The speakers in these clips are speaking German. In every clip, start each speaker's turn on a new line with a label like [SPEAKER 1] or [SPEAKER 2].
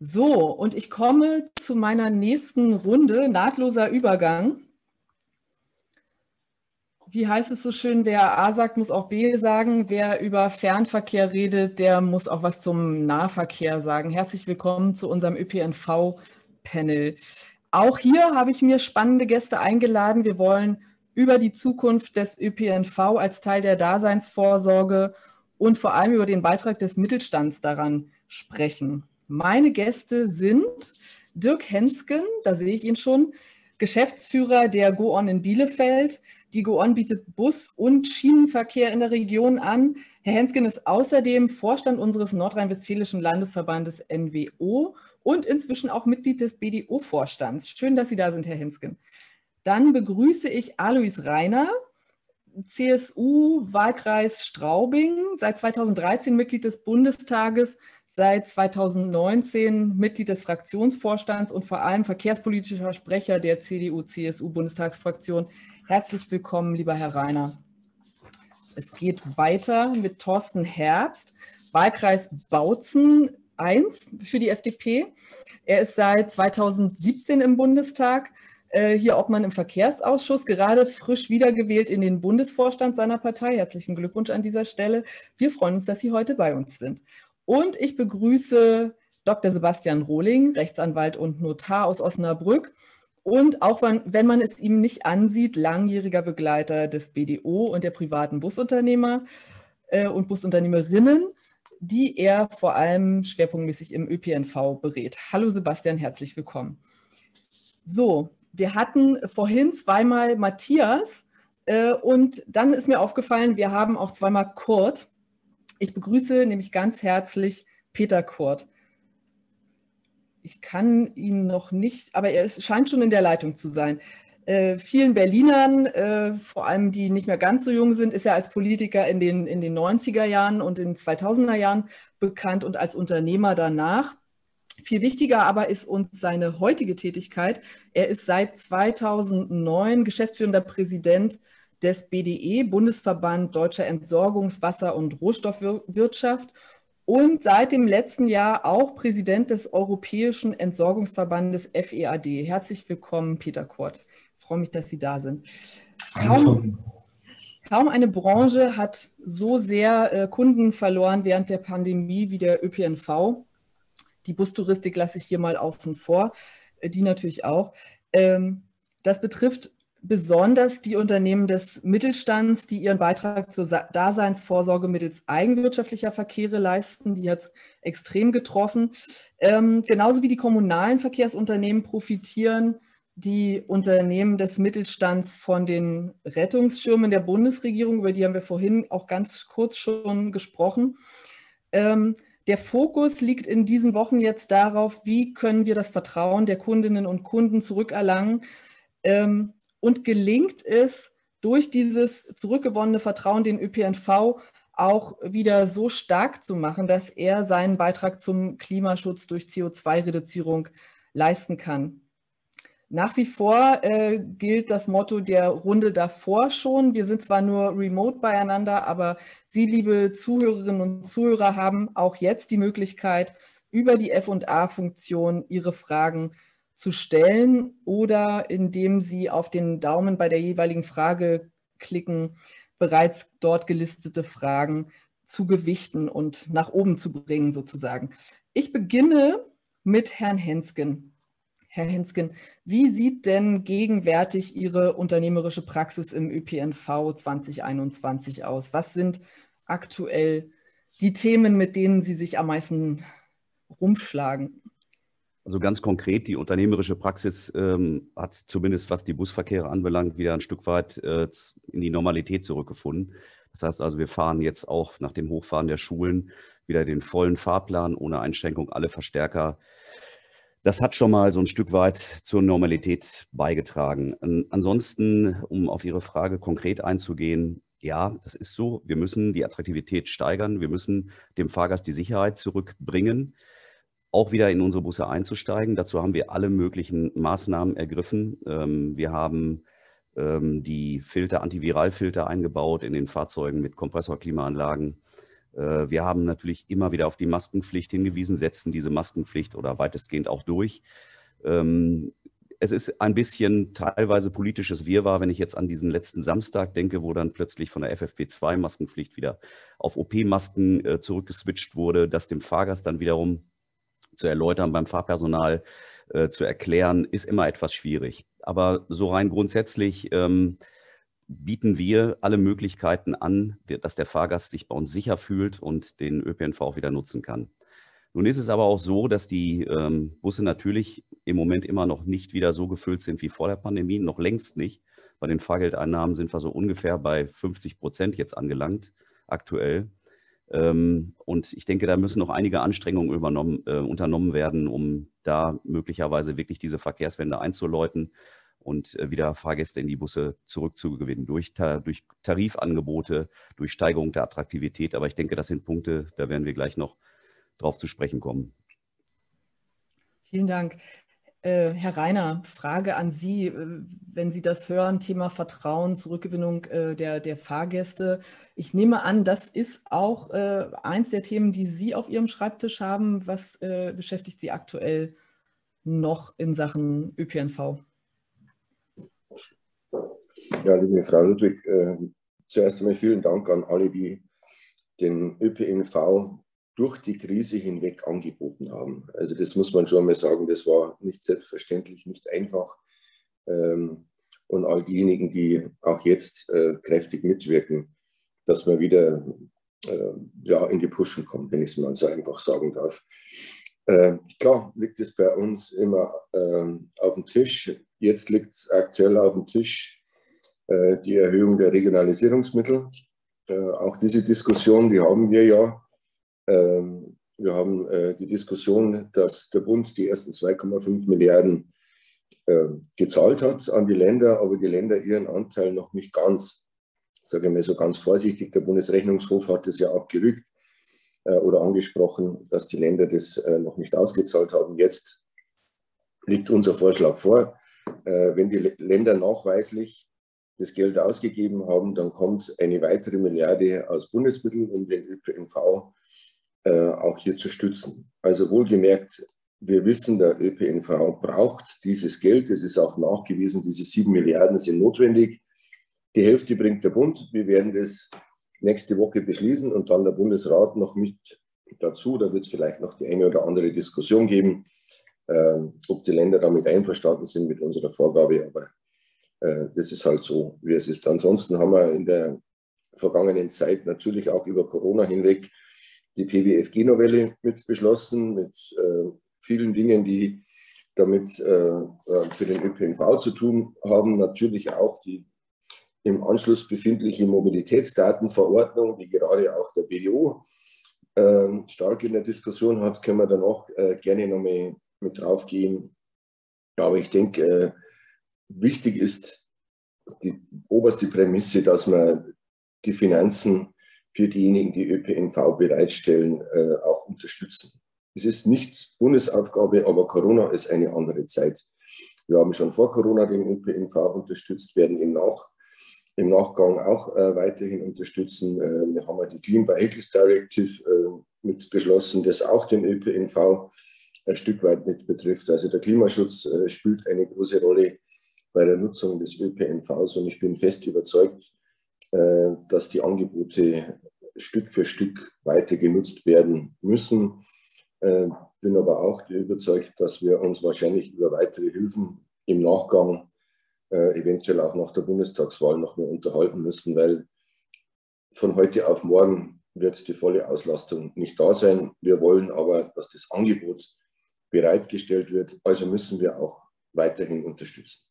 [SPEAKER 1] So, und ich komme zu meiner nächsten Runde, nahtloser Übergang. Wie heißt es so schön, wer A sagt, muss auch B sagen. Wer über Fernverkehr redet, der muss auch was zum Nahverkehr sagen. Herzlich willkommen zu unserem ÖPNV-Panel. Auch hier habe ich mir spannende Gäste eingeladen. Wir wollen über die Zukunft des ÖPNV als Teil der Daseinsvorsorge und vor allem über den Beitrag des Mittelstands daran sprechen. Meine Gäste sind Dirk Hensken, da sehe ich ihn schon, Geschäftsführer der Go-On in Bielefeld. Die Go-On bietet Bus- und Schienenverkehr in der Region an. Herr Hensken ist außerdem Vorstand unseres nordrhein-westfälischen Landesverbandes NWO und inzwischen auch Mitglied des BDO-Vorstands. Schön, dass Sie da sind, Herr Hensken. Dann begrüße ich Alois Reiner, CSU-Wahlkreis Straubing, seit 2013 Mitglied des Bundestages, seit 2019 Mitglied des Fraktionsvorstands und vor allem verkehrspolitischer Sprecher der CDU-CSU-Bundestagsfraktion. Herzlich willkommen, lieber Herr Reiner. Es geht weiter mit Thorsten Herbst, Wahlkreis Bautzen 1 für die FDP. Er ist seit 2017 im Bundestag, hier Obmann im Verkehrsausschuss, gerade frisch wiedergewählt in den Bundesvorstand seiner Partei. Herzlichen Glückwunsch an dieser Stelle. Wir freuen uns, dass Sie heute bei uns sind. Und ich begrüße Dr. Sebastian Rohling, Rechtsanwalt und Notar aus Osnabrück. Und auch wenn man es ihm nicht ansieht, langjähriger Begleiter des BDO und der privaten Busunternehmer und Busunternehmerinnen, die er vor allem schwerpunktmäßig im ÖPNV berät. Hallo Sebastian, herzlich willkommen. So, wir hatten vorhin zweimal Matthias und dann ist mir aufgefallen, wir haben auch zweimal Kurt. Ich begrüße nämlich ganz herzlich Peter Kurt. Ich kann ihn noch nicht, aber er scheint schon in der Leitung zu sein. Vielen Berlinern, vor allem die nicht mehr ganz so jung sind, ist er als Politiker in den 90er Jahren und in den 2000er Jahren bekannt und als Unternehmer danach. Viel wichtiger aber ist uns seine heutige Tätigkeit. Er ist seit 2009 geschäftsführender Präsident des BDE, Bundesverband Deutscher Entsorgungs-, Wasser- und Rohstoffwirtschaft, und seit dem letzten Jahr auch Präsident des Europäischen Entsorgungsverbandes FEAD. Herzlich willkommen, Peter Kurt. Ich freue mich, dass Sie da sind. Kaum eine Branche hat so sehr Kunden verloren während der Pandemie wie der ÖPNV. Die Bustouristik lasse ich hier mal außen vor, die natürlich auch. Das betrifft besonders die Unternehmen des Mittelstands, die ihren Beitrag zur Daseinsvorsorge mittels eigenwirtschaftlicher Verkehre leisten. Die hat es extrem getroffen. Genauso wie die kommunalen Verkehrsunternehmen profitieren die Unternehmen des Mittelstands von den Rettungsschirmen der Bundesregierung, über die haben wir vorhin auch ganz kurz schon gesprochen. Der Fokus liegt in diesen Wochen jetzt darauf, wie können wir das Vertrauen der Kundinnen und Kunden zurückerlangen. Und gelingt es, durch dieses zurückgewonnene Vertrauen den ÖPNV auch wieder so stark zu machen, dass er seinen Beitrag zum Klimaschutz durch CO2-Reduzierung leisten kann. Nach wie vor gilt das Motto der Runde davor schon. Wir sind zwar nur remote beieinander, aber Sie, liebe Zuhörerinnen und Zuhörer, haben auch jetzt die Möglichkeit, über die F&A-Funktion Ihre Fragen zu stellen oder indem Sie auf den Daumen bei der jeweiligen Frage klicken, bereits dort gelistete Fragen zu gewichten und nach oben zu bringen sozusagen. Ich beginne mit Herrn Hensken. Herr Hensken, wie sieht denn gegenwärtig Ihre unternehmerische Praxis im ÖPNV 2021 aus? Was sind aktuell die Themen, mit denen Sie sich am meisten rumschlagen?
[SPEAKER 2] Also ganz konkret, die unternehmerische Praxis hat zumindest, was die Busverkehre anbelangt, wieder ein Stück weit in die Normalität zurückgefunden. Das heißt also, wir fahren jetzt auch nach dem Hochfahren der Schulen wieder den vollen Fahrplan ohne Einschränkung, alle Verstärker. Das hat schon mal so ein Stück weit zur Normalität beigetragen. Ansonsten, um auf Ihre Frage konkret einzugehen, ja, das ist so. Wir müssen die Attraktivität steigern. Wir müssen dem Fahrgast die Sicherheit zurückbringen, auch wieder in unsere Busse einzusteigen. Dazu haben wir alle möglichen Maßnahmen ergriffen. Wir haben die Filter, Antiviralfilter eingebaut in den Fahrzeugen mit Kompressorklimaanlagen. Wir haben natürlich immer wieder auf die Maskenpflicht hingewiesen, setzen diese Maskenpflicht oder weitestgehend auch durch. Es ist ein bisschen teilweise politisches Wirrwarr, wenn ich jetzt an diesen letzten Samstag denke, wo dann plötzlich von der FFP2-Maskenpflicht wieder auf OP-Masken zurückgeswitcht wurde, das dem Fahrgast dann wiederum zu erläutern, beim Fahrpersonal zu erklären, ist immer etwas schwierig. Aber so rein grundsätzlich bieten wir alle Möglichkeiten an, dass der Fahrgast sich bei uns sicher fühlt und den ÖPNV auch wieder nutzen kann. Nun ist es aber auch so, dass die Busse natürlich im Moment immer noch nicht wieder so gefüllt sind wie vor der Pandemie, noch längst nicht. Bei den Fahrgeldeinnahmen sind wir so ungefähr bei 50% jetzt angelangt, aktuell. Und ich denke, da müssen noch einige Anstrengungen unternommen werden, um da möglicherweise wirklich diese Verkehrswende einzuläuten und wieder Fahrgäste in die Busse zurückzugewinnen durch Tarifangebote, durch Steigerung der Attraktivität. Aber ich denke, das sind Punkte, da werden wir gleich noch drauf zu sprechen kommen.
[SPEAKER 1] Vielen Dank. Herr Reiner, Frage an Sie, wenn Sie das hören, Thema Vertrauen, Zurückgewinnung der Fahrgäste. Ich nehme an, das ist auch eins der Themen, die Sie auf Ihrem Schreibtisch haben. Was beschäftigt Sie aktuell noch in Sachen ÖPNV?
[SPEAKER 3] Ja, liebe Frau Ludwig, zuerst einmal vielen Dank an alle, die den ÖPNV durch die Krise hinweg angeboten haben. Also das muss man schon mal sagen, das war nicht selbstverständlich, nicht einfach. Und all diejenigen, die auch jetzt kräftig mitwirken, dass man wieder ja, in die Pushen kommt, wenn ich es mal so einfach sagen darf. Klar liegt es bei uns immer auf dem Tisch. Jetzt liegt es aktuell auf dem Tisch die Erhöhung der Regionalisierungsmittel. Auch diese Diskussion, die haben wir ja. Wir haben die Diskussion, dass der Bund die ersten 2,5 Milliarden gezahlt hat an die Länder, aber die Länder ihren Anteil noch nicht ganz. Sage ich mal so ganz vorsichtig, der Bundesrechnungshof hat es ja abgerügt oder angesprochen, dass die Länder das noch nicht ausgezahlt haben. Jetzt liegt unser Vorschlag vor. Wenn die Länder nachweislich das Geld ausgegeben haben, dann kommt eine weitere Milliarde aus Bundesmitteln, um den ÖPNV auch hier zu stützen. Also wohlgemerkt, wir wissen, der ÖPNV braucht dieses Geld. Es ist auch nachgewiesen, diese 7 Milliarden sind notwendig. Die Hälfte bringt der Bund. Wir werden das nächste Woche beschließen und dann der Bundesrat noch mit dazu. Da wird es vielleicht noch die eine oder andere Diskussion geben, ob die Länder damit einverstanden sind mit unserer Vorgabe. Aber das ist halt so, wie es ist. Ansonsten haben wir in der vergangenen Zeit natürlich auch über Corona hinweg die PBFG-Novelle mit beschlossen, mit vielen Dingen, die damit für den ÖPNV zu tun haben. Natürlich auch die im Anschluss befindliche Mobilitätsdatenverordnung, die gerade auch der BDO stark in der Diskussion hat, können wir danach gerne nochmal mit drauf gehen. Aber ich denke, wichtig ist die oberste Prämisse, dass man die Finanzen für diejenigen, die ÖPNV bereitstellen, auch unterstützen. Es ist nicht Bundesaufgabe, aber Corona ist eine andere Zeit. Wir haben schon vor Corona den ÖPNV unterstützt, werden im Nachgang auch weiterhin unterstützen. Wir haben die Clean Vehicles Directive mit beschlossen, das auch den ÖPNV ein Stück weit mit betrifft. Also der Klimaschutz spielt eine große Rolle bei der Nutzung des ÖPNVs und ich bin fest überzeugt, dass die Angebote Stück für Stück weiter genutzt werden müssen. Bin aber auch überzeugt, dass wir uns wahrscheinlich über weitere Hilfen im Nachgang, eventuell auch nach der Bundestagswahl, noch mehr unterhalten müssen, weil von heute auf morgen wird die volle Auslastung nicht da sein. Wir wollen aber, dass das Angebot bereitgestellt wird, also müssen wir auch weiterhin unterstützen.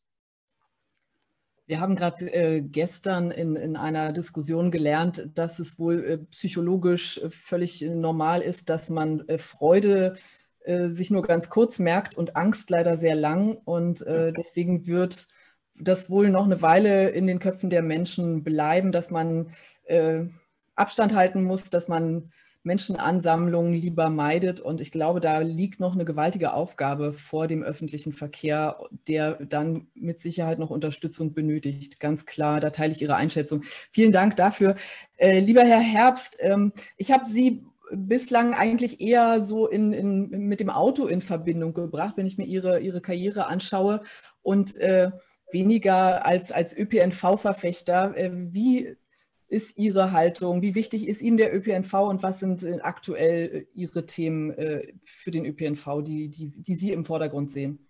[SPEAKER 1] Wir haben gerade gestern in einer Diskussion gelernt, dass es wohl psychologisch völlig normal ist, dass man Freude sich nur ganz kurz merkt und Angst leider sehr lang. Und deswegen wird das wohl noch eine Weile in den Köpfen der Menschen bleiben, dass man Abstand halten muss, dass man Menschenansammlungen lieber meidet. Und ich glaube, da liegt noch eine gewaltige Aufgabe vor dem öffentlichen Verkehr, der dann mit Sicherheit noch Unterstützung benötigt. Ganz klar, da teile ich Ihre Einschätzung. Vielen Dank dafür. Lieber Herr Herbst, ich habe Sie bislang eigentlich eher so mit dem Auto in Verbindung gebracht, wenn ich mir Ihre Karriere anschaue und weniger als ÖPNV-Verfechter. Wie ist Ihre Haltung? Wie wichtig ist Ihnen der ÖPNV und was sind aktuell Ihre Themen für den ÖPNV, die Sie im Vordergrund sehen?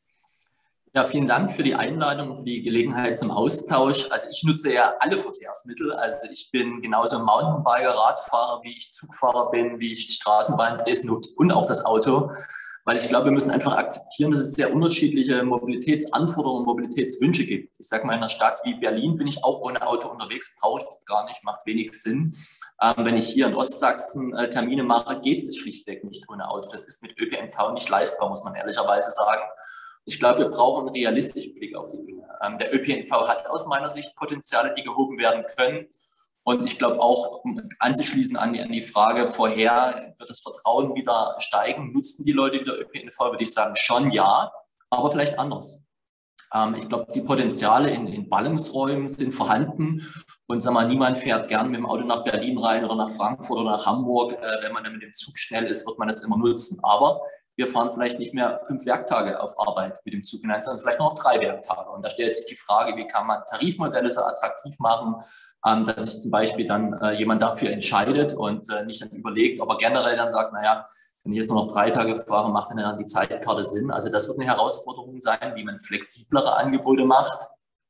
[SPEAKER 4] Ja, vielen Dank für die Einladung, für die Gelegenheit zum Austausch. Also ich nutze ja alle Verkehrsmittel. Also ich bin genauso Mountainbiker, Radfahrer, wie ich Zugfahrer bin, wie ich die Straßenbahn nutze und auch das Auto. Weil ich glaube, wir müssen einfach akzeptieren, dass es sehr unterschiedliche Mobilitätsanforderungen, Mobilitätswünsche gibt. Ich sage mal, in einer Stadt wie Berlin bin ich auch ohne Auto unterwegs, brauche ich gar nicht, macht wenig Sinn. Wenn ich hier in Ostsachsen Termine mache, geht es schlichtweg nicht ohne Auto. Das ist mit ÖPNV nicht leistbar, muss man ehrlicherweise sagen. Ich glaube, wir brauchen einen realistischen Blick auf die Dinge. Der ÖPNV hat aus meiner Sicht Potenziale, die gehoben werden können. Und ich glaube auch, um anzuschließen an die Frage vorher, wird das Vertrauen wieder steigen? Nutzen die Leute wieder ÖPNV? Würde ich sagen, schon ja, aber vielleicht anders. Ich glaube, die Potenziale in Ballungsräumen sind vorhanden. Und sag mal, niemand fährt gern mit dem Auto nach Berlin rein oder nach Frankfurt oder nach Hamburg. Wenn man dann mit dem Zug schnell ist, wird man das immer nutzen. Aber wir fahren vielleicht nicht mehr 5 Werktage auf Arbeit mit dem Zug hinein, sondern vielleicht nur noch 3 Werktage. Und da stellt sich die Frage, wie kann man Tarifmodelle so attraktiv machen, dass sich zum Beispiel dann jemand dafür entscheidet und nicht dann überlegt, aber generell dann sagt, naja, wenn ich jetzt nur noch 3 Tage fahre, macht dann die Zeitkarte Sinn. Also das wird eine Herausforderung sein, wie man flexiblere Angebote macht.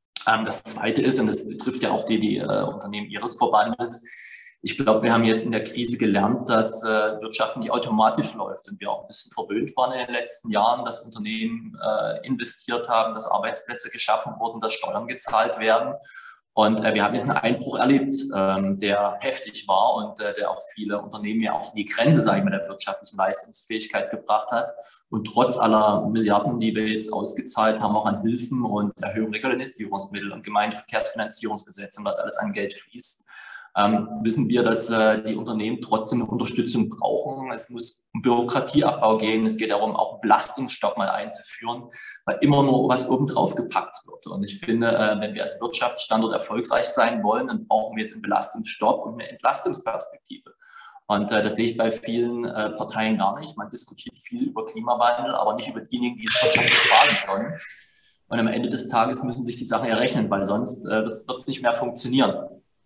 [SPEAKER 4] Das Zweite ist, und das betrifft ja auch die Unternehmen Ihres Verbandes, ich glaube, wir haben jetzt in der Krise gelernt, dass Wirtschaft nicht automatisch läuft und wir auch ein bisschen verwöhnt waren in den letzten Jahren, dass Unternehmen investiert haben, dass Arbeitsplätze geschaffen wurden, dass Steuern gezahlt werden. Und wir haben jetzt einen Einbruch erlebt, der heftig war und der auch viele Unternehmen ja auch in die Grenze, sage ich mal, der wirtschaftlichen Leistungsfähigkeit gebracht hat. Und trotz aller Milliarden, die wir jetzt ausgezahlt haben, auch an Hilfen und Erhöhung der Koordinierungsmittel und Gemeindeverkehrsfinanzierungsgesetze und was alles an Geld fließt, wissen wir, dass die Unternehmen trotzdem eine Unterstützung brauchen. Es muss um Bürokratieabbau gehen. Es geht darum, auch einen Belastungsstopp mal einzuführen, weil immer nur was obendrauf gepackt wird. Und ich finde, wenn wir als Wirtschaftsstandort erfolgreich sein wollen, dann brauchen wir jetzt einen Belastungsstopp und eine Entlastungsperspektive. Und das sehe ich bei vielen Parteien gar nicht. Man diskutiert viel über Klimawandel, aber nicht über diejenigen, die es wirtschaftlich tragen sollen. Und am Ende des Tages müssen sich die Sachen errechnen, weil sonst wird es nicht mehr funktionieren.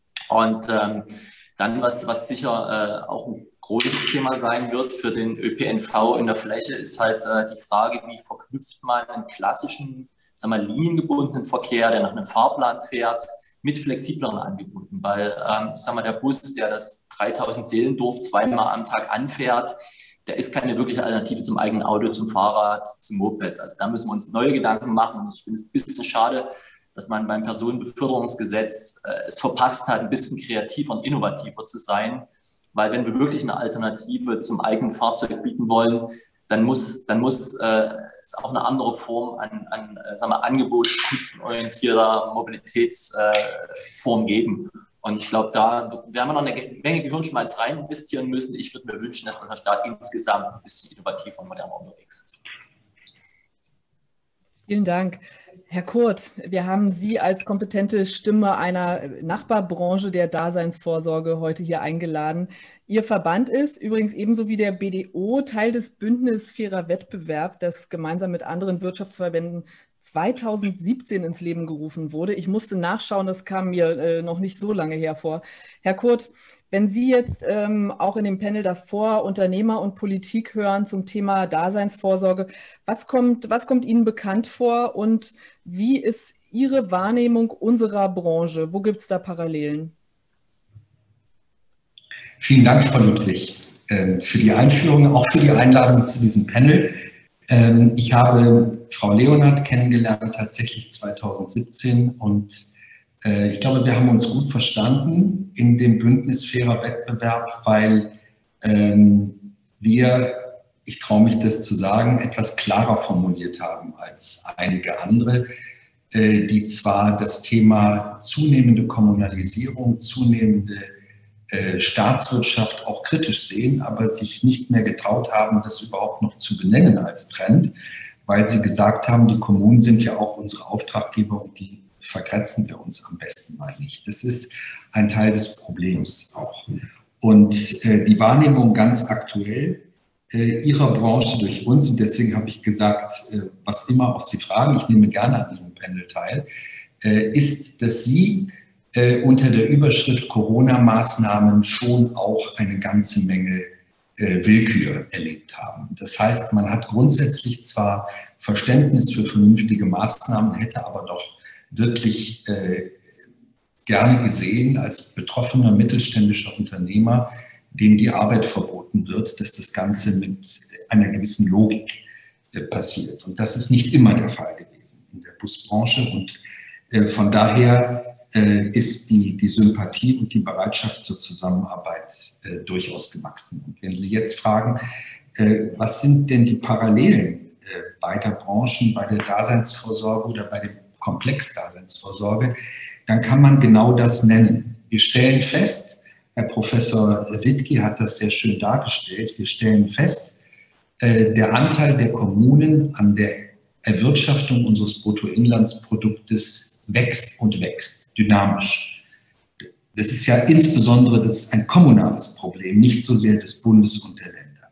[SPEAKER 4] Und dann, was sicher auch ein großes Thema sein wird für den ÖPNV in der Fläche, ist halt die Frage, wie verknüpft man einen klassischen, sagen wir, liniengebundenen Verkehr, der nach einem Fahrplan fährt, mit flexibleren Angeboten. Weil, ich sag mal, der Bus, der das 3000 Seelendorf 2-mal am Tag anfährt, der ist keine wirkliche Alternative zum eigenen Auto, zum Fahrrad, zum Moped. Also da müssen wir uns neue Gedanken machen. Und ich finde es ein bisschen schade, dass man beim Personenbeförderungsgesetz es verpasst hat, ein bisschen kreativer und innovativer zu sein. Weil wenn wir wirklich eine Alternative zum eigenen Fahrzeug bieten wollen, dann muss es auch eine andere Form an sagen wir, angebotskundenorientierter Mobilitätsform geben. Und ich glaube, da werden wir noch eine Menge Gehirnschmalz rein investieren müssen. Ich würde mir wünschen, dass der Staat insgesamt ein bisschen innovativer und moderner unterwegs ist.
[SPEAKER 1] Vielen Dank. Herr Kurt, wir haben Sie als kompetente Stimme einer Nachbarbranche der Daseinsvorsorge heute hier eingeladen. Ihr Verband ist übrigens ebenso wie der BDO Teil des Bündnis Fairer Wettbewerb, das gemeinsam mit anderen Wirtschaftsverbänden 2017 ins Leben gerufen wurde. Ich musste nachschauen, das kam mir noch nicht so lange hervor. Herr Kurt, wenn Sie jetzt auch in dem Panel davor Unternehmer und Politik hören zum Thema Daseinsvorsorge, was kommt Ihnen bekannt vor und wie ist Ihre Wahrnehmung unserer Branche? Wo gibt es da Parallelen?
[SPEAKER 5] Vielen Dank, Frau Ludwig, für die Einführung, auch für die Einladung zu diesem Panel. Ich habe Frau Leonhardt kennengelernt, tatsächlich 2017 und ich glaube, wir haben uns gut verstanden in dem Bündnis Fairer Wettbewerb, weil wir, ich traue mich das zu sagen, etwas klarer formuliert haben als einige andere, die zwar das Thema zunehmende Kommunalisierung, zunehmende Staatswirtschaft auch kritisch sehen, aber sich nicht mehr getraut haben, das überhaupt noch zu benennen als Trend, weil sie gesagt haben, die Kommunen sind ja auch unsere Auftraggeber und die verkratzen wir uns am besten mal nicht. Das ist ein Teil des Problems auch. Und die Wahrnehmung ganz aktuell Ihrer Branche durch uns, und deswegen habe ich gesagt, was immer auch Sie fragen, ich nehme gerne an Ihrem Panel teil, ist, dass Sie unter der Überschrift Corona-Maßnahmen schon auch eine ganze Menge Willkür erlebt haben. Das heißt, man hat grundsätzlich zwar Verständnis für vernünftige Maßnahmen, hätte aber doch wirklich gerne gesehen als betroffener mittelständischer Unternehmer, dem die Arbeit verboten wird, dass das Ganze mit einer gewissen Logik passiert. Und das ist nicht immer der Fall gewesen in der Busbranche. Und von daher ist die Sympathie und die Bereitschaft zur Zusammenarbeit durchaus gewachsen. Und wenn Sie jetzt fragen, was sind denn die Parallelen beider Branchen, bei der Daseinsvorsorge oder bei der Komplex-Daseinsvorsorge, dann kann man genau das nennen. Wir stellen fest, Herr Professor Sittky hat das sehr schön dargestellt, wir stellen fest, der Anteil der Kommunen an der Erwirtschaftung unseres Bruttoinlandsproduktes wächst und wächst, dynamisch. Das ist ja insbesondere ein kommunales Problem, nicht so sehr des Bundes und der Länder.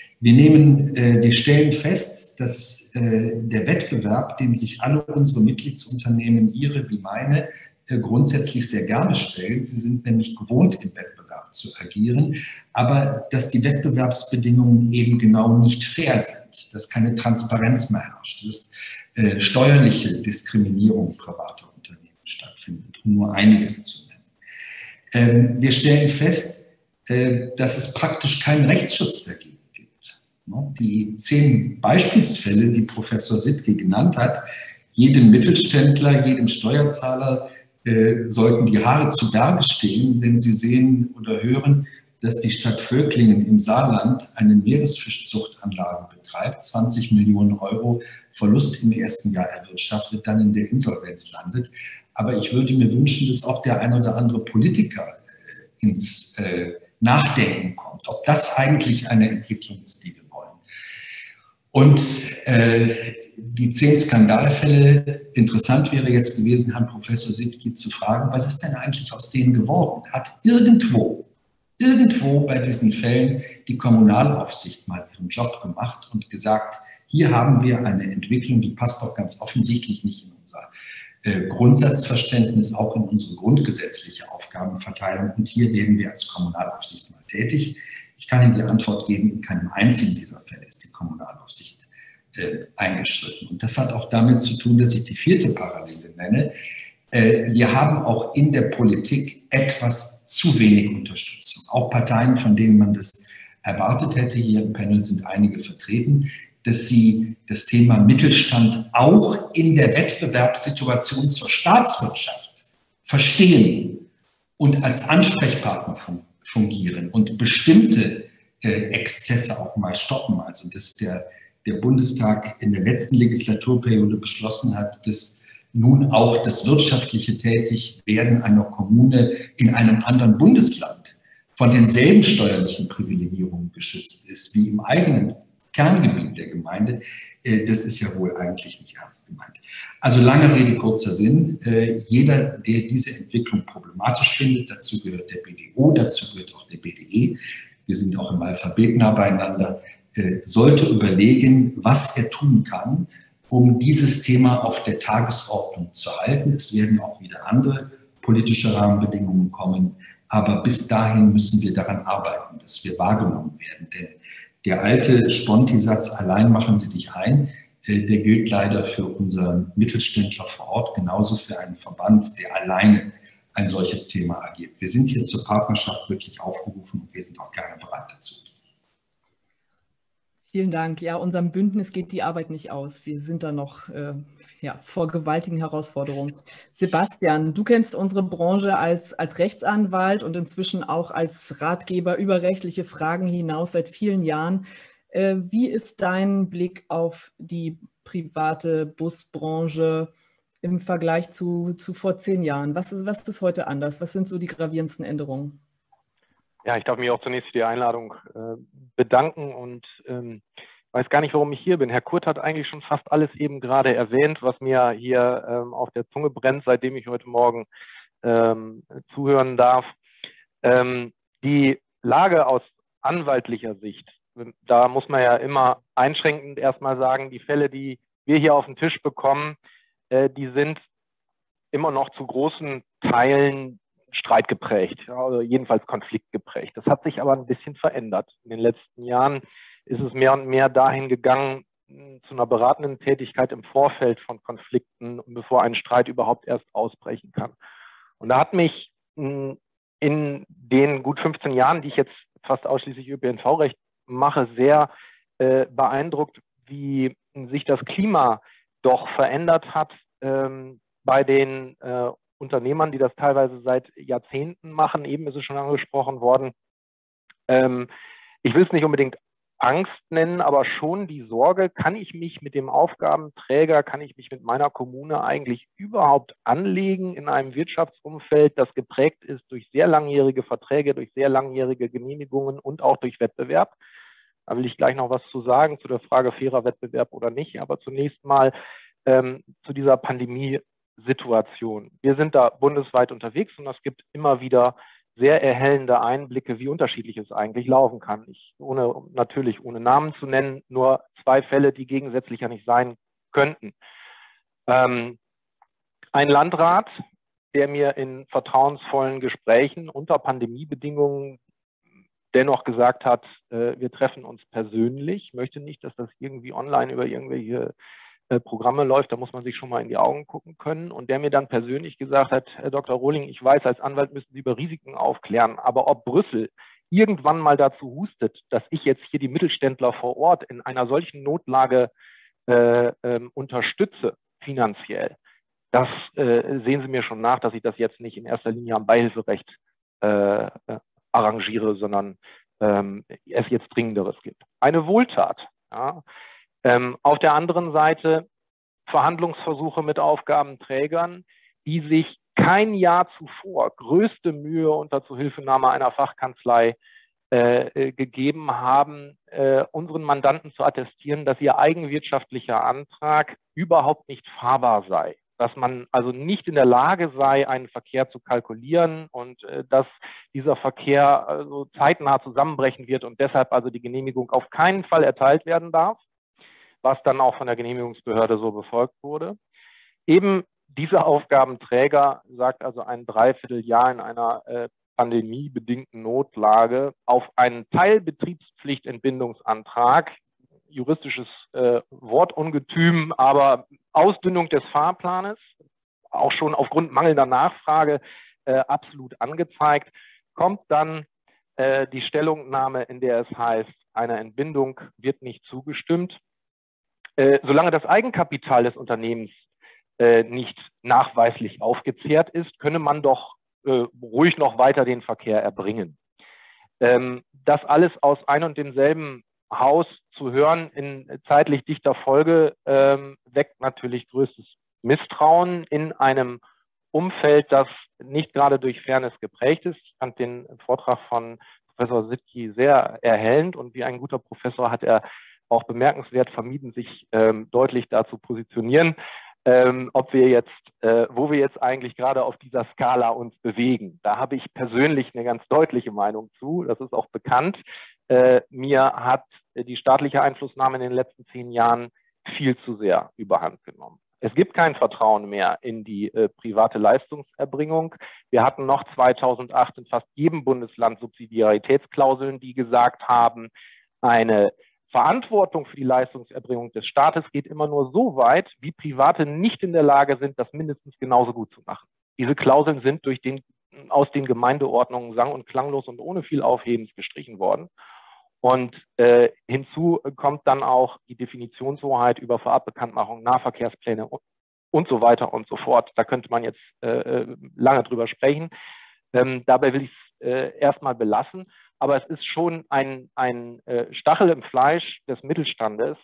[SPEAKER 5] Wir stellen fest, dass der Wettbewerb, den sich alle unsere Mitgliedsunternehmen, Ihre wie meine, grundsätzlich sehr gerne stellen. Sie sind nämlich gewohnt, im Wettbewerb zu agieren, aber dass die Wettbewerbsbedingungen eben genau nicht fair sind, dass keine Transparenz mehr herrscht, dass steuerliche Diskriminierung privater Unternehmen stattfindet, um nur einiges zu nennen. Wir stellen fest, dass es praktisch keinen Rechtsschutz dagegen gibt. Die 10 Beispielsfälle, die Professor Sittky genannt hat, jedem Mittelständler, jedem Steuerzahler sollten die Haare zu Berge stehen, wenn sie sehen oder hören, dass die Stadt Völklingen im Saarland eine Meeresfischzuchtanlage betreibt, 20 Millionen € Verlust im ersten Jahr erwirtschaftet, dann in der Insolvenz landet. Aber ich würde mir wünschen, dass auch der ein oder andere Politiker ins Nachdenken kommt, ob das eigentlich eine Entwicklung ist, die wir wollen. Und die 10 Skandalfälle, interessant wäre jetzt gewesen, Herrn Professor Sittky zu fragen, was ist denn eigentlich aus denen geworden? Hat irgendwo bei diesen Fällen die Kommunalaufsicht mal ihren Job gemacht und gesagt, hier haben wir eine Entwicklung, die passt doch ganz offensichtlich nicht in unser Grundsatzverständnis, auch in unsere grundgesetzliche Aufgabenverteilung. Und hier werden wir als Kommunalaufsicht mal tätig. Ich kann Ihnen die Antwort geben, in keinem einzigen dieser Fälle ist die Kommunalaufsicht eingeschritten. Und das hat auch damit zu tun, dass ich die 4. Parallele nenne. Wir haben auch in der Politik etwas zu wenig Unterstützung. Auch Parteien, von denen man das erwartet hätte, hier im Panel sind einige vertreten, dass sie das Thema Mittelstand auch in der Wettbewerbssituation zur Staatswirtschaft verstehen und als Ansprechpartner fungieren und bestimmte Exzesse auch mal stoppen. Also dass der Bundestag in der letzten Legislaturperiode beschlossen hat, dass nun auch das wirtschaftliche Tätigwerden einer Kommune in einem anderen Bundesland von denselben steuerlichen Privilegierungen geschützt ist wie im eigenen Kerngebiet der Gemeinde, das ist ja wohl eigentlich nicht ernst gemeint. Also lange Rede, kurzer Sinn. Jeder, der diese Entwicklung problematisch findet, dazu gehört der BDO, dazu gehört auch der BDE, wir sind auch im Alphabet nah beieinander, sollte überlegen, was er tun kann, um dieses Thema auf der Tagesordnung zu halten. Es werden auch wieder andere politische Rahmenbedingungen kommen, aber bis dahin müssen wir daran arbeiten, dass wir wahrgenommen werden. Denn der alte Sponti-Satz, allein machen Sie dich ein, der gilt leider für unseren Mittelständler vor Ort, genauso für einen Verband, der alleine ein solches Thema agiert. Wir sind hier zur Partnerschaft wirklich aufgerufen und wir sind auch gerne bereit dazu.
[SPEAKER 1] Vielen Dank. Ja, unserem Bündnis geht die Arbeit nicht aus. Wir sind da noch vor gewaltigen Herausforderungen. Sebastian, du kennst unsere Branche als Rechtsanwalt und inzwischen auch als Ratgeber über rechtliche Fragen hinaus seit vielen Jahren. Wie ist dein Blick auf die private Busbranche im Vergleich zu vor 10 Jahren? Was ist heute anders? Was sind so die gravierendsten Änderungen?
[SPEAKER 6] Ja, ich darf mich auch zunächst für die Einladung bedanken und weiß gar nicht, warum ich hier bin. Herr Kurt hat eigentlich schon fast alles eben gerade erwähnt, was mir hier auf der Zunge brennt, seitdem ich heute Morgen zuhören darf. Die Lage aus anwaltlicher Sicht, da muss man ja immer einschränkend erstmal sagen, die Fälle, die wir hier auf den Tisch bekommen, die sind immer noch zu großen Teilen streitgeprägt, also jedenfalls konfliktgeprägt. Das hat sich aber ein bisschen verändert. In den letzten Jahren ist es mehr und mehr dahin gegangen, zu einer beratenden Tätigkeit im Vorfeld von Konflikten, bevor ein Streit überhaupt erst ausbrechen kann. Und da hat mich in den gut 15 Jahren, die ich jetzt fast ausschließlich ÖPNV-Recht mache, sehr beeindruckt, wie sich das Klima doch verändert hat bei den Unternehmern, die das teilweise seit Jahrzehnten machen. Eben ist es schon angesprochen worden. Ich will es nicht unbedingt Angst nennen, aber schon die Sorge, kann ich mich mit dem Aufgabenträger, kann ich mich mit meiner Kommune eigentlich überhaupt anlegen in einem Wirtschaftsumfeld, das geprägt ist durch sehr langjährige Verträge, durch sehr langjährige Genehmigungen und auch durch Wettbewerb. Da will ich gleich noch was zu sagen, zu der Frage fairer Wettbewerb oder nicht, aber zunächst mal zu dieser Pandemiesituation. Wir sind da bundesweit unterwegs und es gibt immer wieder sehr erhellende Einblicke, wie unterschiedlich es eigentlich laufen kann. Natürlich ohne Namen zu nennen, nur 2 Fälle, die gegensätzlicher nicht sein könnten. Ein Landrat, der mir in vertrauensvollen Gesprächen unter Pandemiebedingungen dennoch gesagt hat, wir treffen uns persönlich, ich möchte nicht, dass das irgendwie online über irgendwelche Programme läuft, da muss man sich schon mal in die Augen gucken können. Und der mir dann persönlich gesagt hat, Herr Dr. Rohling, ich weiß, als Anwalt müssen Sie über Risiken aufklären, aber ob Brüssel irgendwann mal dazu hustet, dass ich jetzt hier die Mittelständler vor Ort in einer solchen Notlage unterstütze, finanziell, das sehen Sie mir schon nach, dass ich das jetzt nicht in erster Linie am Beihilferecht arrangiere, sondern es jetzt Dringenderes gibt. Eine Wohltat. Ja. Auf der anderen Seite Verhandlungsversuche mit Aufgabenträgern, die sich kein Jahr zuvor größte Mühe unter Zuhilfenahme einer Fachkanzlei gegeben haben, unseren Mandanten zu attestieren, dass ihr eigenwirtschaftlicher Antrag überhaupt nicht fahrbar sei. Dass man also nicht in der Lage sei, einen Verkehr zu kalkulieren und dass dieser Verkehr also zeitnah zusammenbrechen wird und deshalb also die Genehmigung auf keinen Fall erteilt werden darf, was dann auch von der Genehmigungsbehörde so befolgt wurde. Eben dieser Aufgabenträger sagt also ein Dreivierteljahr in einer pandemiebedingten Notlage auf einen Teilbetriebspflichtentbindungsantrag, juristisches Wortungetüm, aber Ausdünnung des Fahrplanes, auch schon aufgrund mangelnder Nachfrage absolut angezeigt, kommt dann die Stellungnahme, in der es heißt, einer Entbindung wird nicht zugestimmt. Solange das Eigenkapital des Unternehmens nicht nachweislich aufgezehrt ist, könne man doch ruhig noch weiter den Verkehr erbringen. Das alles aus ein und demselben Haus zu hören in zeitlich dichter Folge weckt natürlich größtes Misstrauen in einem Umfeld, das nicht gerade durch Fairness geprägt ist. Ich fand den Vortrag von Professor Sittke sehr erhellend und wie ein guter Professor hat er auch bemerkenswert vermieden, sich deutlich dazu positionieren, ob wir jetzt, wo wir jetzt eigentlich gerade auf dieser Skala uns bewegen. Da habe ich persönlich eine ganz deutliche Meinung zu, das ist auch bekannt. Mir hat die staatliche Einflussnahme in den letzten 10 Jahren viel zu sehr überhand genommen. Es gibt kein Vertrauen mehr in die private Leistungserbringung. Wir hatten noch 2008 in fast jedem Bundesland Subsidiaritätsklauseln, die gesagt haben, eine Verantwortung für die Leistungserbringung des Staates geht immer nur so weit, wie Private nicht in der Lage sind, das mindestens genauso gut zu machen. Diese Klauseln sind aus den Gemeindeordnungen sang- und klanglos und ohne viel Aufhebens gestrichen worden. Und hinzu kommt dann auch die Definitionshoheit über Vorabbekanntmachung, Nahverkehrspläne und so weiter und so fort. Da könnte man jetzt lange drüber sprechen. Dabei will ich es erstmal belassen. Aber es ist schon ein Stachel im Fleisch des Mittelstandes,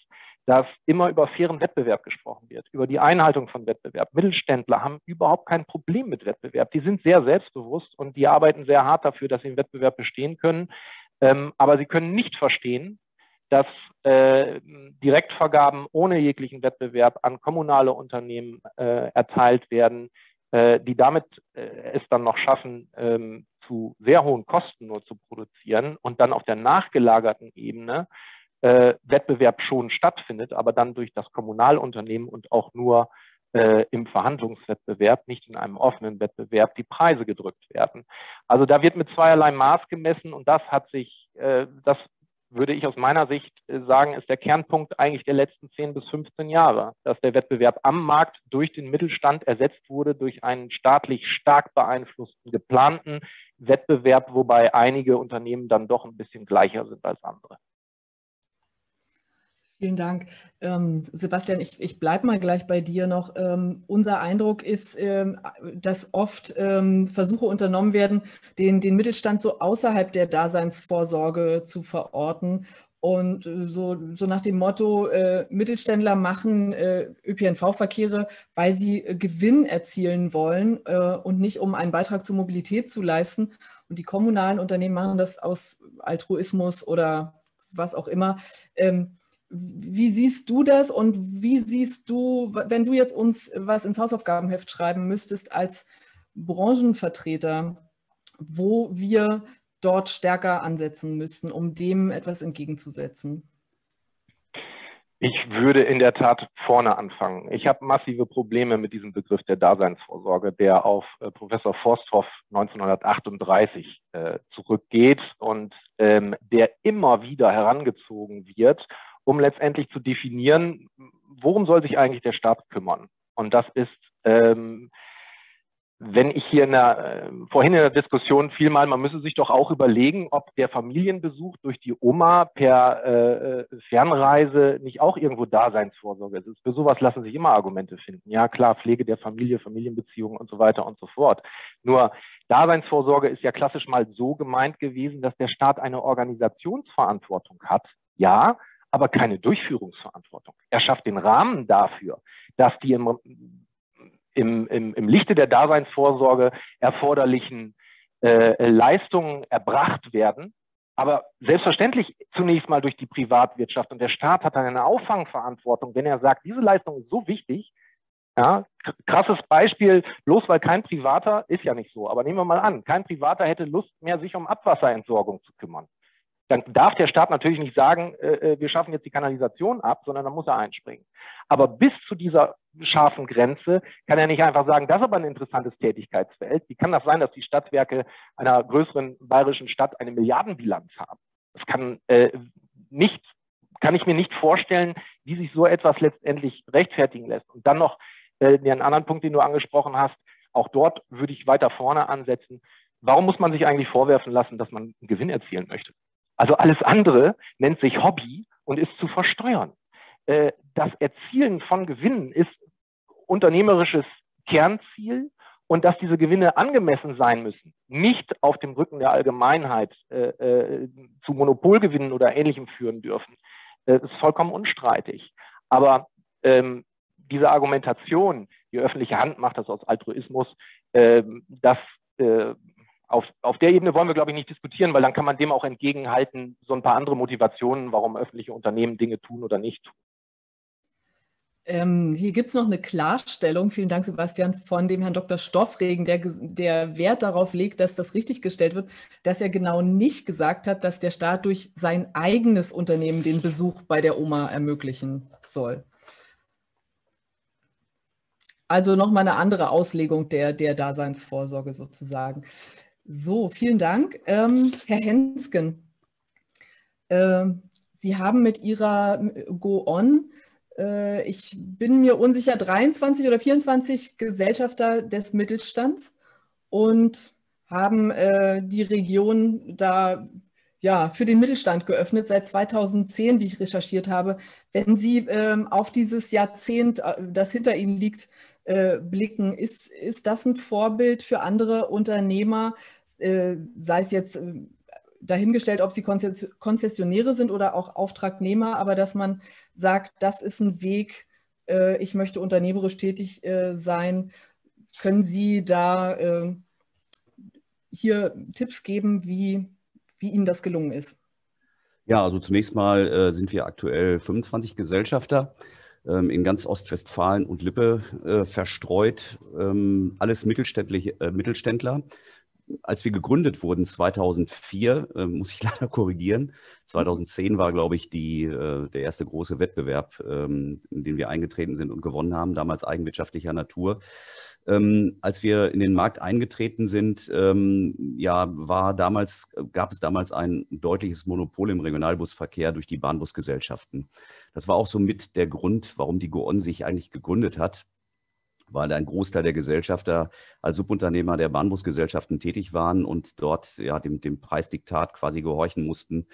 [SPEAKER 6] dass immer über fairen Wettbewerb gesprochen wird, über die Einhaltung von Wettbewerb. Mittelständler haben überhaupt kein Problem mit Wettbewerb. Die sind sehr selbstbewusst und die arbeiten sehr hart dafür, dass sie im Wettbewerb bestehen können. Aber sie können nicht verstehen, dass Direktvergaben ohne jeglichen Wettbewerb an kommunale Unternehmen erteilt werden, die damit es dann noch schaffen, zu sehr hohen Kosten nur zu produzieren und dann auf der nachgelagerten Ebene Wettbewerb schon stattfindet, aber dann durch das Kommunalunternehmen und auch nur im Verhandlungswettbewerb, nicht in einem offenen Wettbewerb, die Preise gedrückt werden. Also da wird mit zweierlei Maß gemessen und das hat sich, das würde ich aus meiner Sicht sagen, ist der Kernpunkt eigentlich der letzten 10 bis 15 Jahre, dass der Wettbewerb am Markt durch den Mittelstand ersetzt wurde durch einen staatlich stark beeinflussten, geplanten Wettbewerb, wobei einige Unternehmen dann doch ein bisschen gleicher sind als andere.
[SPEAKER 1] Vielen Dank. Sebastian, ich bleibe mal gleich bei dir noch. Unser Eindruck ist, dass oft Versuche unternommen werden, den Mittelstand so außerhalb der Daseinsvorsorge zu verorten. Und so nach dem Motto, Mittelständler machen ÖPNV-Verkehre, weil sie Gewinn erzielen wollen und nicht um einen Beitrag zur Mobilität zu leisten. Und die kommunalen Unternehmen machen das aus Altruismus oder was auch immer. Wie siehst du das und wie siehst du, wenn du jetzt uns was ins Hausaufgabenheft schreiben müsstest als Branchenvertreter, wo wir dort stärker ansetzen müssten, um dem etwas entgegenzusetzen?
[SPEAKER 6] Ich würde in der Tat vorne anfangen. Ich habe massive Probleme mit diesem Begriff der Daseinsvorsorge, der auf Professor Forsthoff 1938 zurückgeht und der immer wieder herangezogen wird, um letztendlich zu definieren, worum soll sich eigentlich der Staat kümmern. Und das ist, wenn ich hier vorhin in der Diskussion vielmal, man müsse sich doch auch überlegen, ob der Familienbesuch durch die Oma per Fernreise nicht auch irgendwo Daseinsvorsorge ist. Für sowas lassen sich immer Argumente finden. Ja klar, Pflege der Familie, Familienbeziehungen und so weiter und so fort. Nur Daseinsvorsorge ist ja klassisch mal so gemeint gewesen, dass der Staat eine Organisationsverantwortung hat. Ja, aber keine Durchführungsverantwortung. Er schafft den Rahmen dafür, dass die im Lichte der Daseinsvorsorge erforderlichen Leistungen erbracht werden, aber selbstverständlich zunächst mal durch die Privatwirtschaft. Und der Staat hat dann eine Auffangverantwortung, wenn er sagt, diese Leistung ist so wichtig. Ja, krasses Beispiel, bloß weil kein Privater, ist ja nicht so, aber nehmen wir mal an, kein Privater hätte Lust mehr, sich um Abwasserentsorgung zu kümmern. Dann darf der Staat natürlich nicht sagen, wir schaffen jetzt die Kanalisation ab, sondern dann muss er einspringen. Aber bis zu dieser scharfen Grenze kann er nicht einfach sagen, das ist aber ein interessantes Tätigkeitsfeld. Wie kann das sein, dass die Stadtwerke einer größeren bayerischen Stadt eine Milliardenbilanz haben? Das kann ich mir nicht vorstellen, wie sich so etwas letztendlich rechtfertigen lässt. Und dann noch den anderen Punkt, den du angesprochen hast, auch dort würde ich weiter vorne ansetzen. Warum muss man sich eigentlich vorwerfen lassen, dass man einen Gewinn erzielen möchte? Also alles andere nennt sich Hobby und ist zu versteuern. Das Erzielen von Gewinnen ist unternehmerisches Kernziel und dass diese Gewinne angemessen sein müssen, nicht auf dem Rücken der Allgemeinheit zu Monopolgewinnen oder Ähnlichem führen dürfen, ist vollkommen unstreitig. Aber diese Argumentation, die öffentliche Hand macht das aus Altruismus, auf der Ebene wollen wir, glaube ich, nicht diskutieren, weil dann kann man dem auch entgegenhalten, so ein paar andere Motivationen, warum öffentliche Unternehmen Dinge tun oder nicht tun.
[SPEAKER 1] Hier gibt es noch eine Klarstellung, vielen Dank Sebastian, von dem Herrn Dr. Stoffregen, der Wert darauf legt, dass das richtig gestellt wird, dass er genau nicht gesagt hat, dass der Staat durch sein eigenes Unternehmen den Besuch bei der Oma ermöglichen soll. Also nochmal eine andere Auslegung der Daseinsvorsorge sozusagen. So, vielen Dank. Herr Hensken, Sie haben mit Ihrer Go-On, ich bin mir unsicher, 23 oder 24 Gesellschafter des Mittelstands und haben die Region da ja, für den Mittelstand geöffnet, seit 2010, wie ich recherchiert habe. Wenn Sie auf dieses Jahrzehnt, das hinter Ihnen liegt, blicken, ist das ein Vorbild für andere Unternehmer, sei es jetzt dahingestellt, ob sie Konzessionäre sind oder auch Auftragnehmer, aber dass man sagt, das ist ein Weg, ich möchte unternehmerisch tätig sein. Können Sie da hier Tipps geben, wie Ihnen das gelungen ist?
[SPEAKER 2] Ja, also zunächst mal sind wir aktuell 25 Gesellschafter in ganz Ostwestfalen und Lippe verstreut, alles Mittelständler. Als wir gegründet wurden 2004, muss ich leider korrigieren, 2010 war, glaube ich, der erste große Wettbewerb, in den wir eingetreten sind und gewonnen haben, damals eigenwirtschaftlicher Natur. Als wir in den Markt eingetreten sind, gab es damals ein deutliches Monopol im Regionalbusverkehr durch die Bahnbusgesellschaften. Das war auch so mit der Grund, warum die GOON sich eigentlich gegründet hat, weil ein Großteil der Gesellschafter als Subunternehmer der Bahnbusgesellschaften tätig waren und dort dem Preisdiktat quasi gehorchen mussten.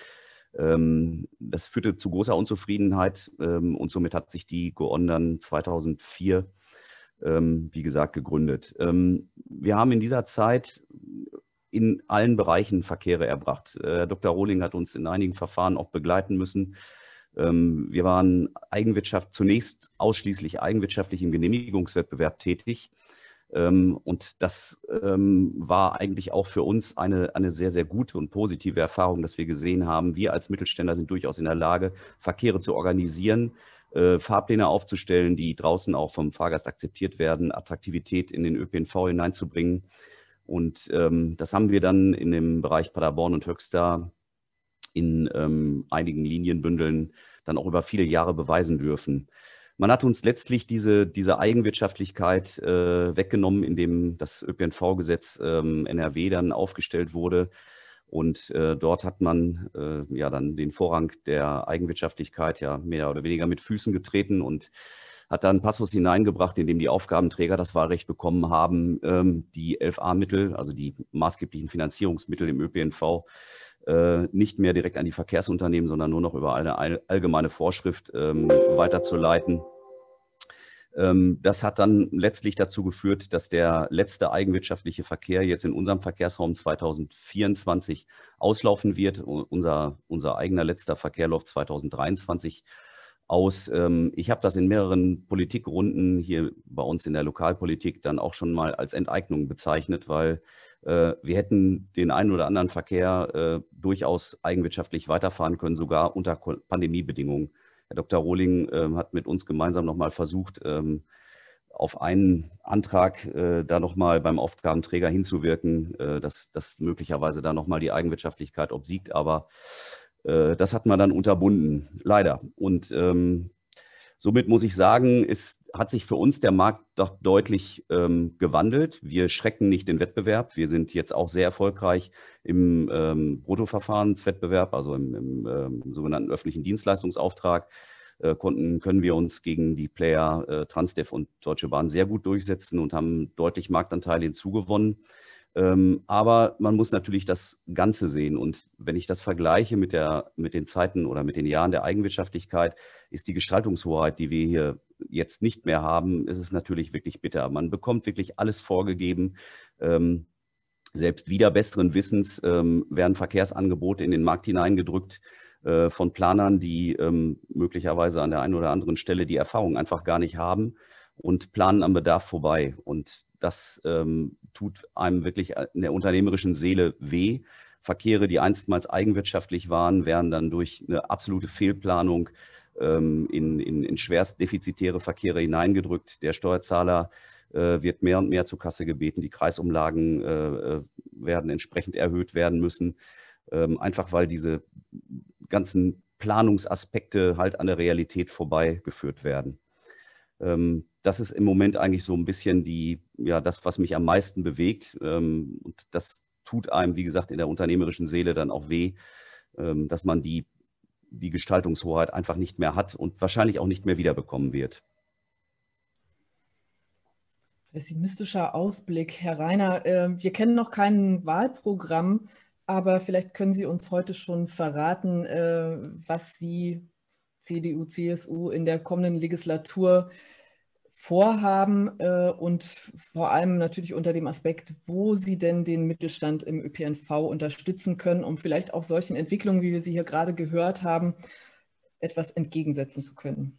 [SPEAKER 2] Das führte zu großer Unzufriedenheit und somit hat sich die GOON dann 2004, wie gesagt, gegründet. Wir haben in dieser Zeit in allen Bereichen Verkehre erbracht. Dr. Rohling hat uns in einigen Verfahren auch begleiten müssen. Wir waren zunächst ausschließlich eigenwirtschaftlich im Genehmigungswettbewerb tätig. Und das war eigentlich auch für uns eine sehr, sehr gute und positive Erfahrung, dass wir gesehen haben, wir als Mittelständler sind durchaus in der Lage, Verkehre zu organisieren, Fahrpläne aufzustellen, die draußen auch vom Fahrgast akzeptiert werden, Attraktivität in den ÖPNV hineinzubringen. Und das haben wir dann in dem Bereich Paderborn und Höxter in einigen Linienbündeln dann auch über viele Jahre beweisen dürfen. Man hat uns letztlich diese Eigenwirtschaftlichkeit weggenommen, indem das ÖPNV-Gesetz NRW dann aufgestellt wurde. Und dort hat man dann den Vorrang der Eigenwirtschaftlichkeit ja mehr oder weniger mit Füßen getreten und hat da einen Passus hineingebracht, in dem die Aufgabenträger das Wahlrecht bekommen haben, die 11a-Mittel, also die maßgeblichen Finanzierungsmittel im ÖPNV, nicht mehr direkt an die Verkehrsunternehmen, sondern nur noch über eine allgemeine Vorschrift weiterzuleiten. Das hat dann letztlich dazu geführt, dass der letzte eigenwirtschaftliche Verkehr jetzt in unserem Verkehrsraum 2024 auslaufen wird. Unser eigener letzter Verkehr läuft 2023 aus. Ich habe das in mehreren Politikrunden hier bei uns in der Lokalpolitik dann auch schon mal als Enteignung bezeichnet, weil wir hätten den einen oder anderen Verkehr durchaus eigenwirtschaftlich weiterfahren können, sogar unter Pandemiebedingungen. Herr Dr. Rohling hat mit uns gemeinsam nochmal versucht, auf einen Antrag da nochmal beim Aufgabenträger hinzuwirken, dass möglicherweise da nochmal die Eigenwirtschaftlichkeit obsiegt. Aber das hat man dann unterbunden, leider. Und somit muss ich sagen, es hat sich für uns der Markt doch deutlich gewandelt. Wir schrecken nicht den Wettbewerb. Wir sind jetzt auch sehr erfolgreich im Bruttoverfahrenswettbewerb, also im sogenannten öffentlichen Dienstleistungsauftrag. Können wir uns gegen die Player Transdev und Deutsche Bahn sehr gut durchsetzen und haben deutlich Marktanteile hinzugewonnen. Aber man muss natürlich das Ganze sehen. Und wenn ich das vergleiche mit den Zeiten oder mit den Jahren der Eigenwirtschaftlichkeit, ist die Gestaltungshoheit, die wir hier jetzt nicht mehr haben, ist es natürlich wirklich bitter. Man bekommt wirklich alles vorgegeben. Selbst wieder besseren Wissens werden Verkehrsangebote in den Markt hineingedrückt von Planern, die möglicherweise an der einen oder anderen Stelle die Erfahrung einfach gar nicht haben und planen am Bedarf vorbei. Und das tut einem wirklich in der unternehmerischen Seele weh. Verkehre, die einstmals eigenwirtschaftlich waren, werden dann durch eine absolute Fehlplanung in schwerst defizitäre Verkehre hineingedrückt. Der Steuerzahler wird mehr und mehr zur Kasse gebeten. Die Kreisumlagen werden entsprechend erhöht werden müssen, einfach weil diese ganzen Planungsaspekte halt an der Realität vorbeigeführt werden. Das ist im Moment eigentlich so ein bisschen das, was mich am meisten bewegt. Und das tut einem, wie gesagt, in der unternehmerischen Seele dann auch weh, dass man die Gestaltungshoheit einfach nicht mehr hat und wahrscheinlich auch nicht mehr wiederbekommen wird.
[SPEAKER 1] Pessimistischer Ausblick, Herr Reiner. Wir kennen noch kein Wahlprogramm, aber vielleicht können Sie uns heute schon verraten, was Sie, CDU, CSU, in der kommenden Legislatur vorhaben und vor allem natürlich unter dem Aspekt, wo Sie denn den Mittelstand im ÖPNV unterstützen können, um vielleicht auch solchen Entwicklungen, wie wir sie hier gerade gehört haben, etwas entgegensetzen zu können.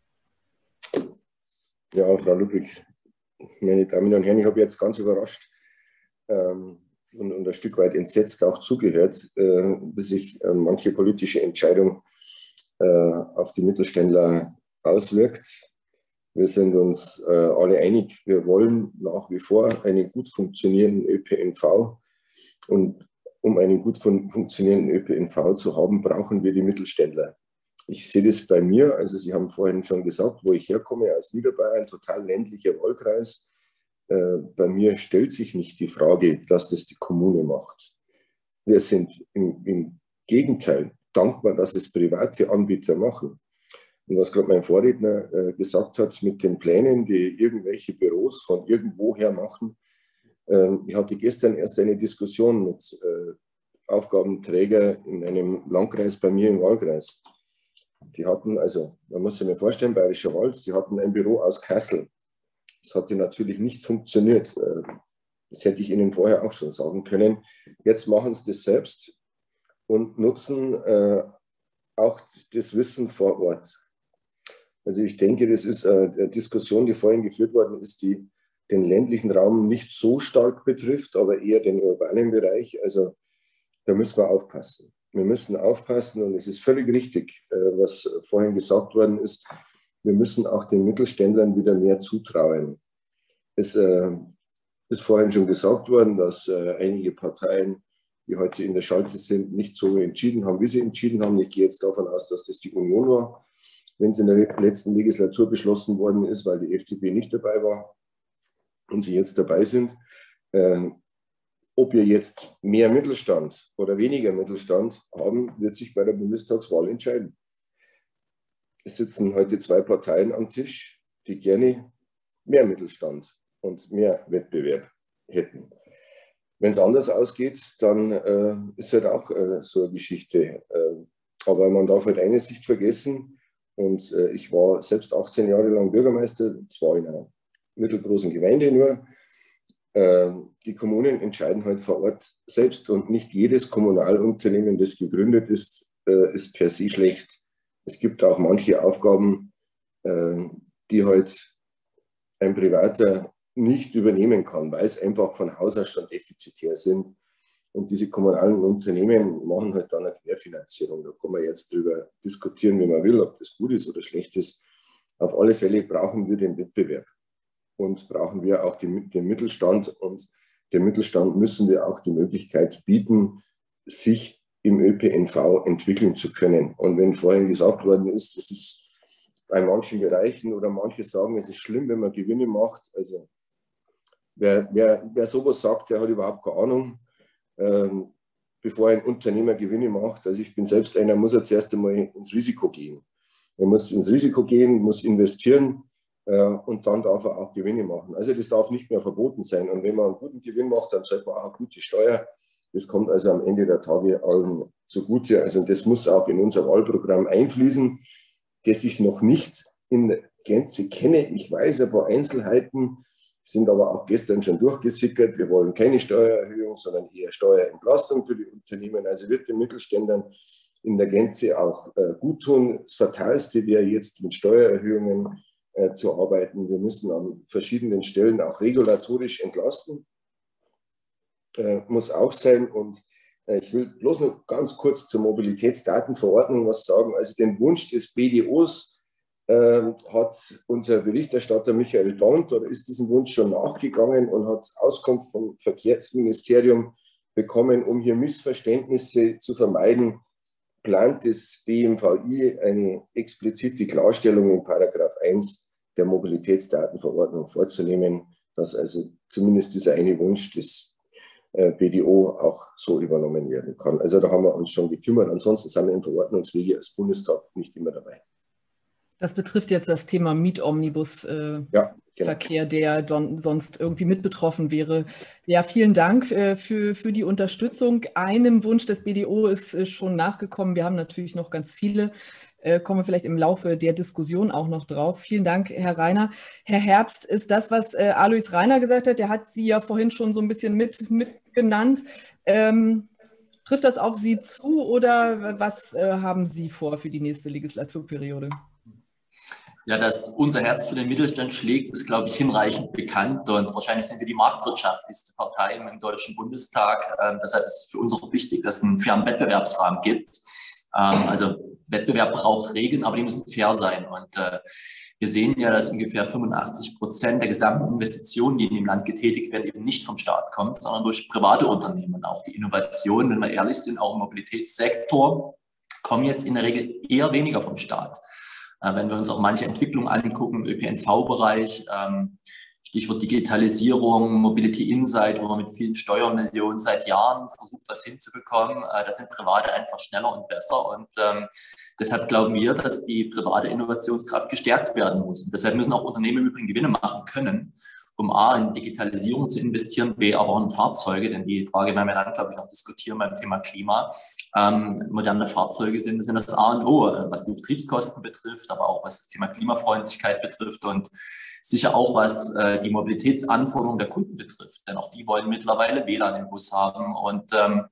[SPEAKER 3] Ja, Frau Ludwig, meine Damen und Herren, ich habe jetzt ganz überrascht und ein Stück weit entsetzt auch zugehört, wie sich manche politische Entscheidung auf die Mittelständler auswirkt. Wir sind uns alle einig, wir wollen nach wie vor einen gut funktionierenden ÖPNV. Und um einen gut funktionierenden ÖPNV zu haben, brauchen wir die Mittelständler. Ich sehe das bei mir, also Sie haben vorhin schon gesagt, wo ich herkomme, aus Niederbayern, total ländlicher Wahlkreis. Bei mir stellt sich nicht die Frage, dass das die Kommune macht. Wir sind im Gegenteil dankbar, dass es private Anbieter machen. Und was gerade mein Vorredner gesagt hat, mit den Plänen, die irgendwelche Büros von irgendwoher machen. Ich hatte gestern erst eine Diskussion mit Aufgabenträgern in einem Landkreis bei mir im Wahlkreis. Die hatten, also man muss sich mir vorstellen, Bayerischer Wald, die hatten ein Büro aus Kassel. Das hatte natürlich nicht funktioniert. Das hätte ich Ihnen vorher auch schon sagen können. Jetzt machen sie das selbst und nutzen auch das Wissen vor Ort. Also ich denke, das ist eine Diskussion, die vorhin geführt worden ist, die den ländlichen Raum nicht so stark betrifft, aber eher den urbanen Bereich. Also da müssen wir aufpassen. Wir müssen aufpassen und es ist völlig richtig, was vorhin gesagt worden ist. Wir müssen auch den Mittelständlern wieder mehr zutrauen. Es ist vorhin schon gesagt worden, dass einige Parteien, die heute in der Schalte sind, nicht so entschieden haben, wie sie entschieden haben. Ich gehe jetzt davon aus, dass das die Union war, wenn es in der letzten Legislatur beschlossen worden ist, weil die FDP nicht dabei war und sie jetzt dabei sind. Ob wir jetzt mehr Mittelstand oder weniger Mittelstand haben, wird sich bei der Bundestagswahl entscheiden. Es sitzen heute zwei Parteien am Tisch, die gerne mehr Mittelstand und mehr Wettbewerb hätten. Wenn es anders ausgeht, dann ist halt auch so eine Geschichte. Aber man darf halt eines nicht vergessen, und ich war selbst 18 Jahre lang Bürgermeister, zwar in einer mittelgroßen Gemeinde nur. Die Kommunen entscheiden halt vor Ort selbst und nicht jedes Kommunalunternehmen, das gegründet ist, ist per se schlecht. Es gibt auch manche Aufgaben, die halt ein Privater nicht übernehmen kann, weil es einfach von Haus aus schon defizitär sind. Und diese kommunalen Unternehmen machen halt dann eine Querfinanzierung. Da kann man jetzt drüber diskutieren, wie man will, ob das gut ist oder schlecht ist. Auf alle Fälle brauchen wir den Wettbewerb und brauchen wir auch den Mittelstand. Und dem Mittelstand müssen wir auch die Möglichkeit bieten, sich im ÖPNV entwickeln zu können. Und wenn vorhin gesagt worden ist, das ist bei manchen Bereichen oder manche sagen, es ist schlimm, wenn man Gewinne macht. Also wer sowas sagt, der hat überhaupt keine Ahnung. Bevor ein Unternehmer Gewinne macht, also ich bin selbst einer, muss er zuerst einmal ins Risiko gehen. Er muss ins Risiko gehen, muss investieren und dann darf er auch Gewinne machen. Also das darf nicht mehr verboten sein. Und wenn man einen guten Gewinn macht, dann sollte man auch eine gute Steuer. Das kommt also am Ende der Tage allen zugute. Also das muss auch in unser Wahlprogramm einfließen, das ich noch nicht in der Gänze kenne. Ich weiß ein paar Einzelheiten, sind aber auch gestern schon durchgesickert. Wir wollen keine Steuererhöhung, sondern eher Steuerentlastung für die Unternehmen. Also wird den Mittelständlern in der Gänze auch gut tun. Das Fatalste wäre jetzt mit Steuererhöhungen zu arbeiten. Wir müssen an verschiedenen Stellen auch regulatorisch entlasten. Muss auch sein. Und ich will bloß noch ganz kurz zur Mobilitätsdatenverordnung was sagen. Also den Wunsch des BDOs hat unser Berichterstatter Michael Daunt oder ist diesem Wunsch schon nachgegangen und hat Auskunft vom Verkehrsministerium bekommen, um hier Missverständnisse zu vermeiden, plant das BMVI eine explizite Klarstellung in Paragraph 1 der Mobilitätsdatenverordnung vorzunehmen, dass also zumindest dieser eine Wunsch des BDO auch so übernommen werden kann. Also da haben wir uns schon gekümmert. Ansonsten sind wir im Verordnungswege als Bundestag nicht immer dabei.
[SPEAKER 1] Das betrifft jetzt das Thema Mietomnibus-Verkehr,
[SPEAKER 3] Genau.
[SPEAKER 1] der sonst irgendwie mit betroffen wäre. Ja, vielen Dank für die Unterstützung. Einem Wunsch des BDO ist schon nachgekommen. Wir haben natürlich noch ganz viele. Kommen wir vielleicht im Laufe der Diskussion auch noch drauf. Vielen Dank, Herr Reiner. Herr Herbst, ist das, was Alois Reiner gesagt hat, der hat Sie ja vorhin schon so ein bisschen mit genannt. Trifft das auf Sie zu oder was haben Sie vor für die nächste Legislaturperiode?
[SPEAKER 4] Ja, dass unser Herz für den Mittelstand schlägt, ist, glaube ich, hinreichend bekannt. Und wahrscheinlich sind wir die marktwirtschaftlichste Partei im Deutschen Bundestag. Deshalb ist es für uns auch wichtig, dass es einen fairen Wettbewerbsrahmen gibt. Also Wettbewerb braucht Regeln, aber die müssen fair sein. Und wir sehen ja, dass ungefähr 85% der gesamten Investitionen, die in dem Land getätigt werden, eben nicht vom Staat kommen, sondern durch private Unternehmen. Und auch die Innovationen, wenn wir ehrlich sind, auch im Mobilitätssektor, kommen jetzt in der Regel eher weniger vom Staat. Wenn wir uns auch manche Entwicklungen angucken im ÖPNV-Bereich, Stichwort Digitalisierung, Mobility Insight, wo man mit vielen Steuermillionen seit Jahren versucht, was hinzubekommen, da sind Private einfach schneller und besser. Und deshalb glauben wir, dass die private Innovationskraft gestärkt werden muss. Und deshalb müssen auch Unternehmen im Übrigen Gewinne machen können, um A, in Digitalisierung zu investieren, B, aber auch in Fahrzeuge, denn die Frage werden wir dann, glaube ich, noch diskutieren beim Thema Klima. Moderne Fahrzeuge sind das A und O, was die Betriebskosten betrifft, aber auch was das Thema Klimafreundlichkeit betrifft und sicher auch, was die Mobilitätsanforderungen der Kunden betrifft, denn auch die wollen mittlerweile WLAN im Bus haben und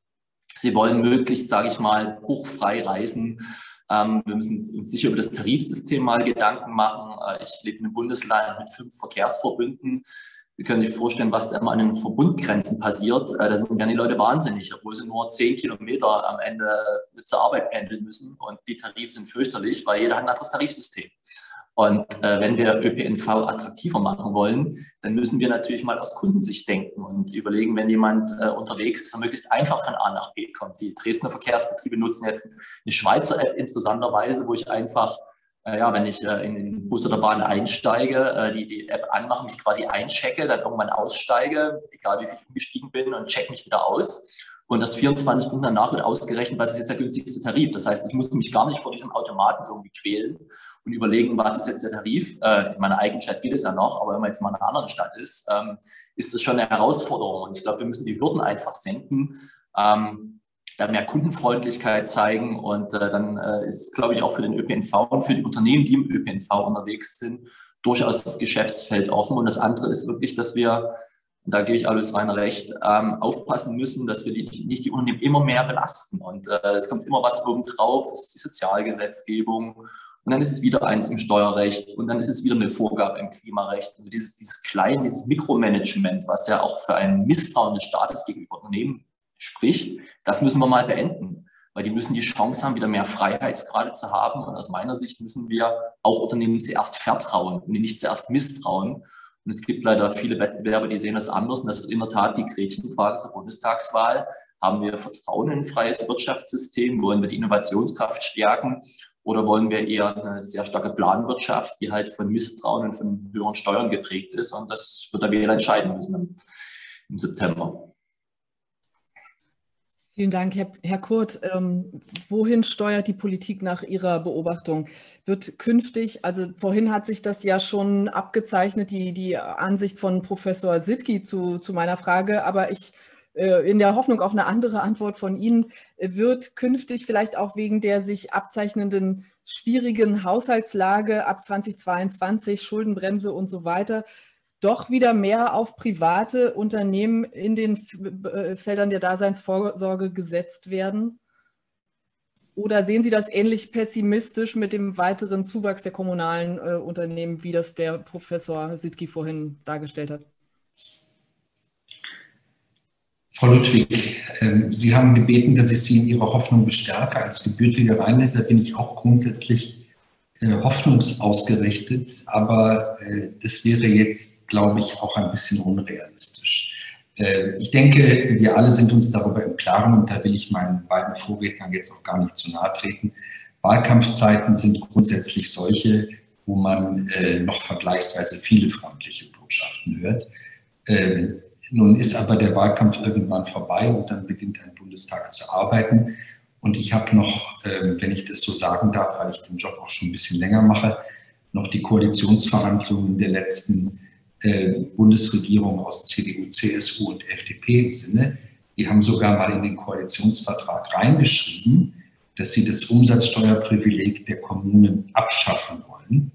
[SPEAKER 4] sie wollen möglichst, sage ich mal, bruchfrei reisen. Wir müssen uns sicher über das Tarifsystem mal Gedanken machen. Ich lebe in einem Bundesland mit 5 Verkehrsverbünden. Sie können sich vorstellen, was da immer an den Verbundgrenzen passiert. Da werden die Leute wahnsinnig, obwohl sie nur 10 Kilometer am Ende zur Arbeit pendeln müssen. Und die Tarife sind fürchterlich, weil jeder hat ein anderes Tarifsystem. Und wenn wir ÖPNV attraktiver machen wollen, dann müssen wir natürlich mal aus Kundensicht denken und überlegen, wenn jemand unterwegs ist, er möglichst einfach von A nach B kommt. Die Dresdner Verkehrsbetriebe nutzen jetzt eine Schweizer App interessanterweise, wo ich einfach, wenn ich in den Bus oder Bahn einsteige, die App anmache, mich quasi einchecke, dann irgendwann aussteige, egal wie viel ich umgestiegen bin, und check mich wieder aus. Und erst 24 Stunden danach wird ausgerechnet, was ist jetzt der günstigste Tarif. Das heißt, ich musste mich gar nicht vor diesem Automaten irgendwie quälen und überlegen, was ist jetzt der Tarif. In meiner eigenen Stadt geht es ja noch, aber wenn man jetzt mal in einer anderen Stadt ist, ist das schon eine Herausforderung. Und ich glaube, wir müssen die Hürden einfach senken, da mehr Kundenfreundlichkeit zeigen. Und dann ist, glaube ich, auch für den ÖPNV und für die Unternehmen, die im ÖPNV unterwegs sind, durchaus das Geschäftsfeld offen. Und das andere ist wirklich, dass wir, und da gebe ich Alois Reiner recht, aufpassen müssen, dass wir nicht die Unternehmen immer mehr belasten. Und es kommt immer was oben drauf, es ist die Sozialgesetzgebung und dann ist es wieder eins im Steuerrecht und dann ist es wieder eine Vorgabe im Klimarecht. Also dieses Mikromanagement, was ja auch für ein Misstrauen des Staates gegenüber Unternehmen spricht, das müssen wir mal beenden. Weil die müssen die Chance haben, wieder mehr Freiheitsgrade zu haben. Und aus meiner Sicht müssen wir auch Unternehmen zuerst vertrauen und nicht zuerst misstrauen. Und es gibt leider viele Wettbewerber, die sehen das anders. Und das wird in der Tat die Gretchenfrage zur Bundestagswahl. Haben wir Vertrauen in ein freies Wirtschaftssystem? Wollen wir die Innovationskraft stärken? Oder wollen wir eher eine sehr starke Planwirtschaft, die halt von Misstrauen und von höheren Steuern geprägt ist? Und das wird der Wähler entscheiden müssen im September.
[SPEAKER 1] Vielen Dank, Herr Kurt. Wohin steuert die Politik nach Ihrer Beobachtung? Wird künftig, also vorhin hat sich das ja schon abgezeichnet, die Ansicht von Professor Sittky zu meiner Frage, aber in der Hoffnung auf eine andere Antwort von Ihnen, wird künftig vielleicht auch wegen der sich abzeichnenden schwierigen Haushaltslage ab 2022, Schuldenbremse und so weiter, doch wieder mehr auf private Unternehmen in den Feldern der Daseinsvorsorge gesetzt werden? Oder sehen Sie das ähnlich pessimistisch mit dem weiteren Zuwachs der kommunalen Unternehmen, wie das der Professor Sittky vorhin dargestellt hat?
[SPEAKER 5] Frau Ludwig, Sie haben gebeten, dass ich Sie in Ihrer Hoffnung bestärke. Als gebürtiger Rheinländer bin ich auch grundsätzlich hoffnungsausgerichtet, aber das wäre jetzt, glaube ich, auch ein bisschen unrealistisch. Ich denke, wir alle sind uns darüber im Klaren, und da will ich meinen beiden Vorrednern jetzt auch gar nicht zu nahe treten. Wahlkampfzeiten sind grundsätzlich solche, wo man noch vergleichsweise viele freundliche Botschaften hört. Nun ist aber der Wahlkampf irgendwann vorbei und dann beginnt ein Bundestag zu arbeiten. Und ich habe noch, wenn ich das so sagen darf, weil ich den Job auch schon ein bisschen länger mache, noch die Koalitionsverhandlungen der letzten Bundesregierung aus CDU, CSU und FDP im Sinne. Die haben sogar mal in den Koalitionsvertrag reingeschrieben, dass sie das Umsatzsteuerprivileg der Kommunen abschaffen wollen.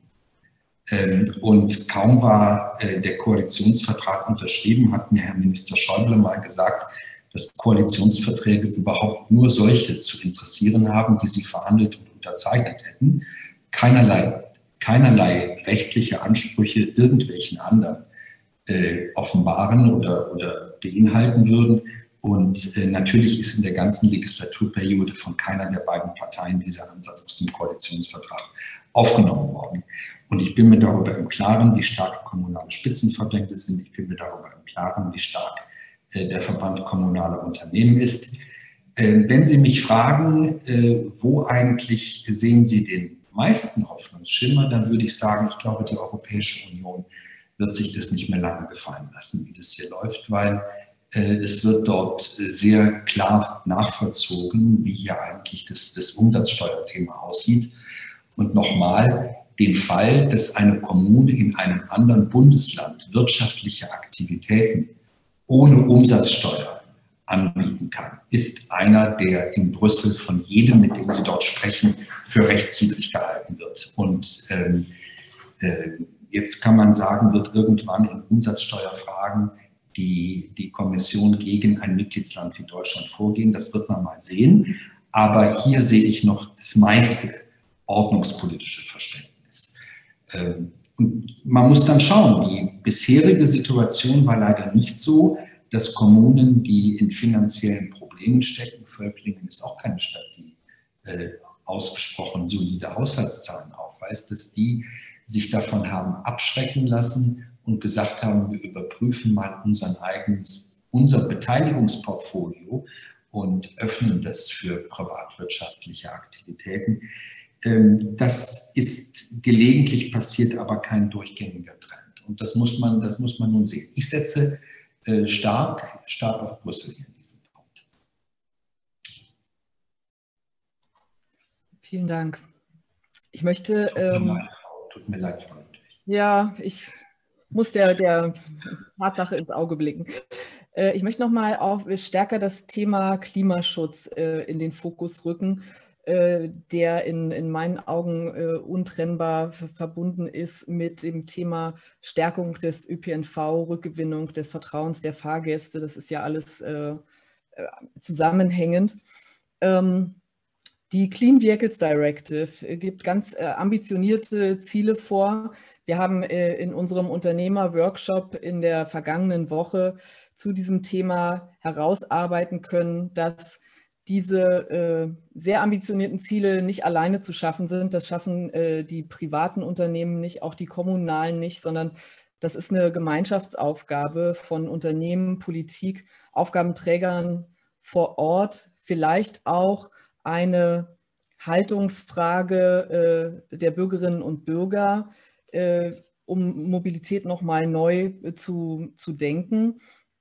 [SPEAKER 5] Und kaum war der Koalitionsvertrag unterschrieben, hat mir Herr Minister Schäuble mal gesagt, dass Koalitionsverträge überhaupt nur solche zu interessieren haben, die sie verhandelt und unterzeichnet hätten. Keinerlei rechtliche Ansprüche irgendwelchen anderen offenbaren oder beinhalten würden. Und natürlich ist in der ganzen Legislaturperiode von keiner der beiden Parteien dieser Ansatz aus dem Koalitionsvertrag aufgenommen worden. Und ich bin mir darüber im Klaren, wie stark kommunale Spitzenverbände sind. Ich bin mir darüber im Klaren, wie stark der Verband kommunaler Unternehmen ist. Wenn Sie mich fragen, wo eigentlich sehen Sie den meisten Hoffnungsschimmer, dann würde ich sagen, ich glaube, die Europäische Union wird sich das nicht mehr lange gefallen lassen, wie das hier läuft, weil es wird dort sehr klar nachvollzogen, wie hier eigentlich das Umsatzsteuerthema aussieht. Und nochmal, den Fall, dass eine Kommune in einem anderen Bundesland wirtschaftliche Aktivitäten ohne Umsatzsteuer anbieten kann, ist einer, der in Brüssel von jedem, mit dem Sie dort sprechen, für rechtswidrig gehalten wird. Und jetzt kann man sagen, wird irgendwann in Umsatzsteuerfragen die Kommission gegen ein Mitgliedsland wie Deutschland vorgehen. Das wird man mal sehen. Aber hier sehe ich noch das meiste ordnungspolitische Verständnis. Und man muss dann schauen, die bisherige Situation war leider nicht so, dass Kommunen, die in finanziellen Problemen stecken, Völklingen ist auch keine Stadt, die ausgesprochen solide Haushaltszahlen aufweist, dass die sich davon haben abschrecken lassen und gesagt haben, wir überprüfen mal unser Beteiligungsportfolio und öffnen das für privatwirtschaftliche Aktivitäten. Das ist gelegentlich passiert, aber kein durchgängiger Trend. Und das muss man nun sehen. Ich setze stark auf Brüssel hier in diesem Punkt.
[SPEAKER 1] Vielen Dank. Ich möchte...
[SPEAKER 5] Tut mir leid, Frau Ludwig.
[SPEAKER 1] Ja, ich muss der Tatsache ins Auge blicken. Ich möchte nochmal stärker das Thema Klimaschutz in den Fokus rücken, der in meinen Augen untrennbar verbunden ist mit dem Thema Stärkung des ÖPNV, Rückgewinnung des Vertrauens der Fahrgäste. Das ist ja alles zusammenhängend. Die Clean Vehicles Directive gibt ganz ambitionierte Ziele vor. Wir haben in unserem Unternehmer-Workshop in der vergangenen Woche zu diesem Thema herausarbeiten können, dass diese sehr ambitionierten Ziele nicht alleine zu schaffen sind. Das schaffen die privaten Unternehmen nicht, auch die kommunalen nicht, sondern das ist eine Gemeinschaftsaufgabe von Unternehmen, Politik, Aufgabenträgern vor Ort, vielleicht auch eine Haltungsfrage der Bürgerinnen und Bürger, um Mobilität nochmal neu zu denken.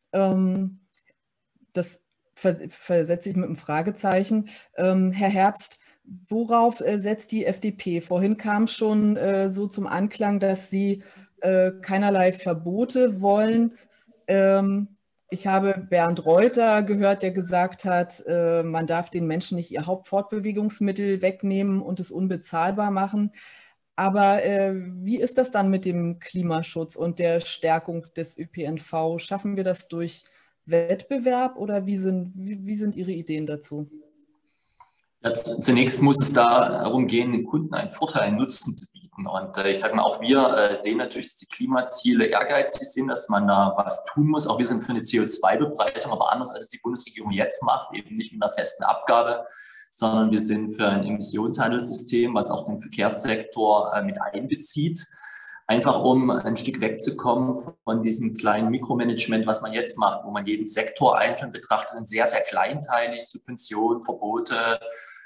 [SPEAKER 1] Das versetze ich mit einem Fragezeichen. Herr Herbst, worauf setzt die FDP? Vorhin kam schon so zum Anklang, dass Sie keinerlei Verbote wollen. Ich habe Bernd Reuter gehört, der gesagt hat, man darf den Menschen nicht ihr Hauptfortbewegungsmittel wegnehmen und es unbezahlbar machen. Aber wie ist das dann mit dem Klimaschutz und der Stärkung des ÖPNV? Schaffen wir das durch Wettbewerb oder wie sind Ihre Ideen dazu?
[SPEAKER 4] Ja, zunächst muss es darum gehen, den Kunden einen Vorteil, einen Nutzen zu bieten. Und ich sage mal, auch wir sehen natürlich, dass die Klimaziele ehrgeizig sind, dass man da was tun muss. Auch wir sind für eine CO2-Bepreisung, aber anders als es die Bundesregierung jetzt macht, eben nicht mit einer festen Abgabe, sondern wir sind für ein Emissionshandelssystem, was auch den Verkehrssektor mit einbezieht. Einfach um ein Stück wegzukommen von diesem kleinen Mikromanagement, was man jetzt macht, wo man jeden Sektor einzeln betrachtet und sehr, sehr kleinteilig Subventionen, Verbote,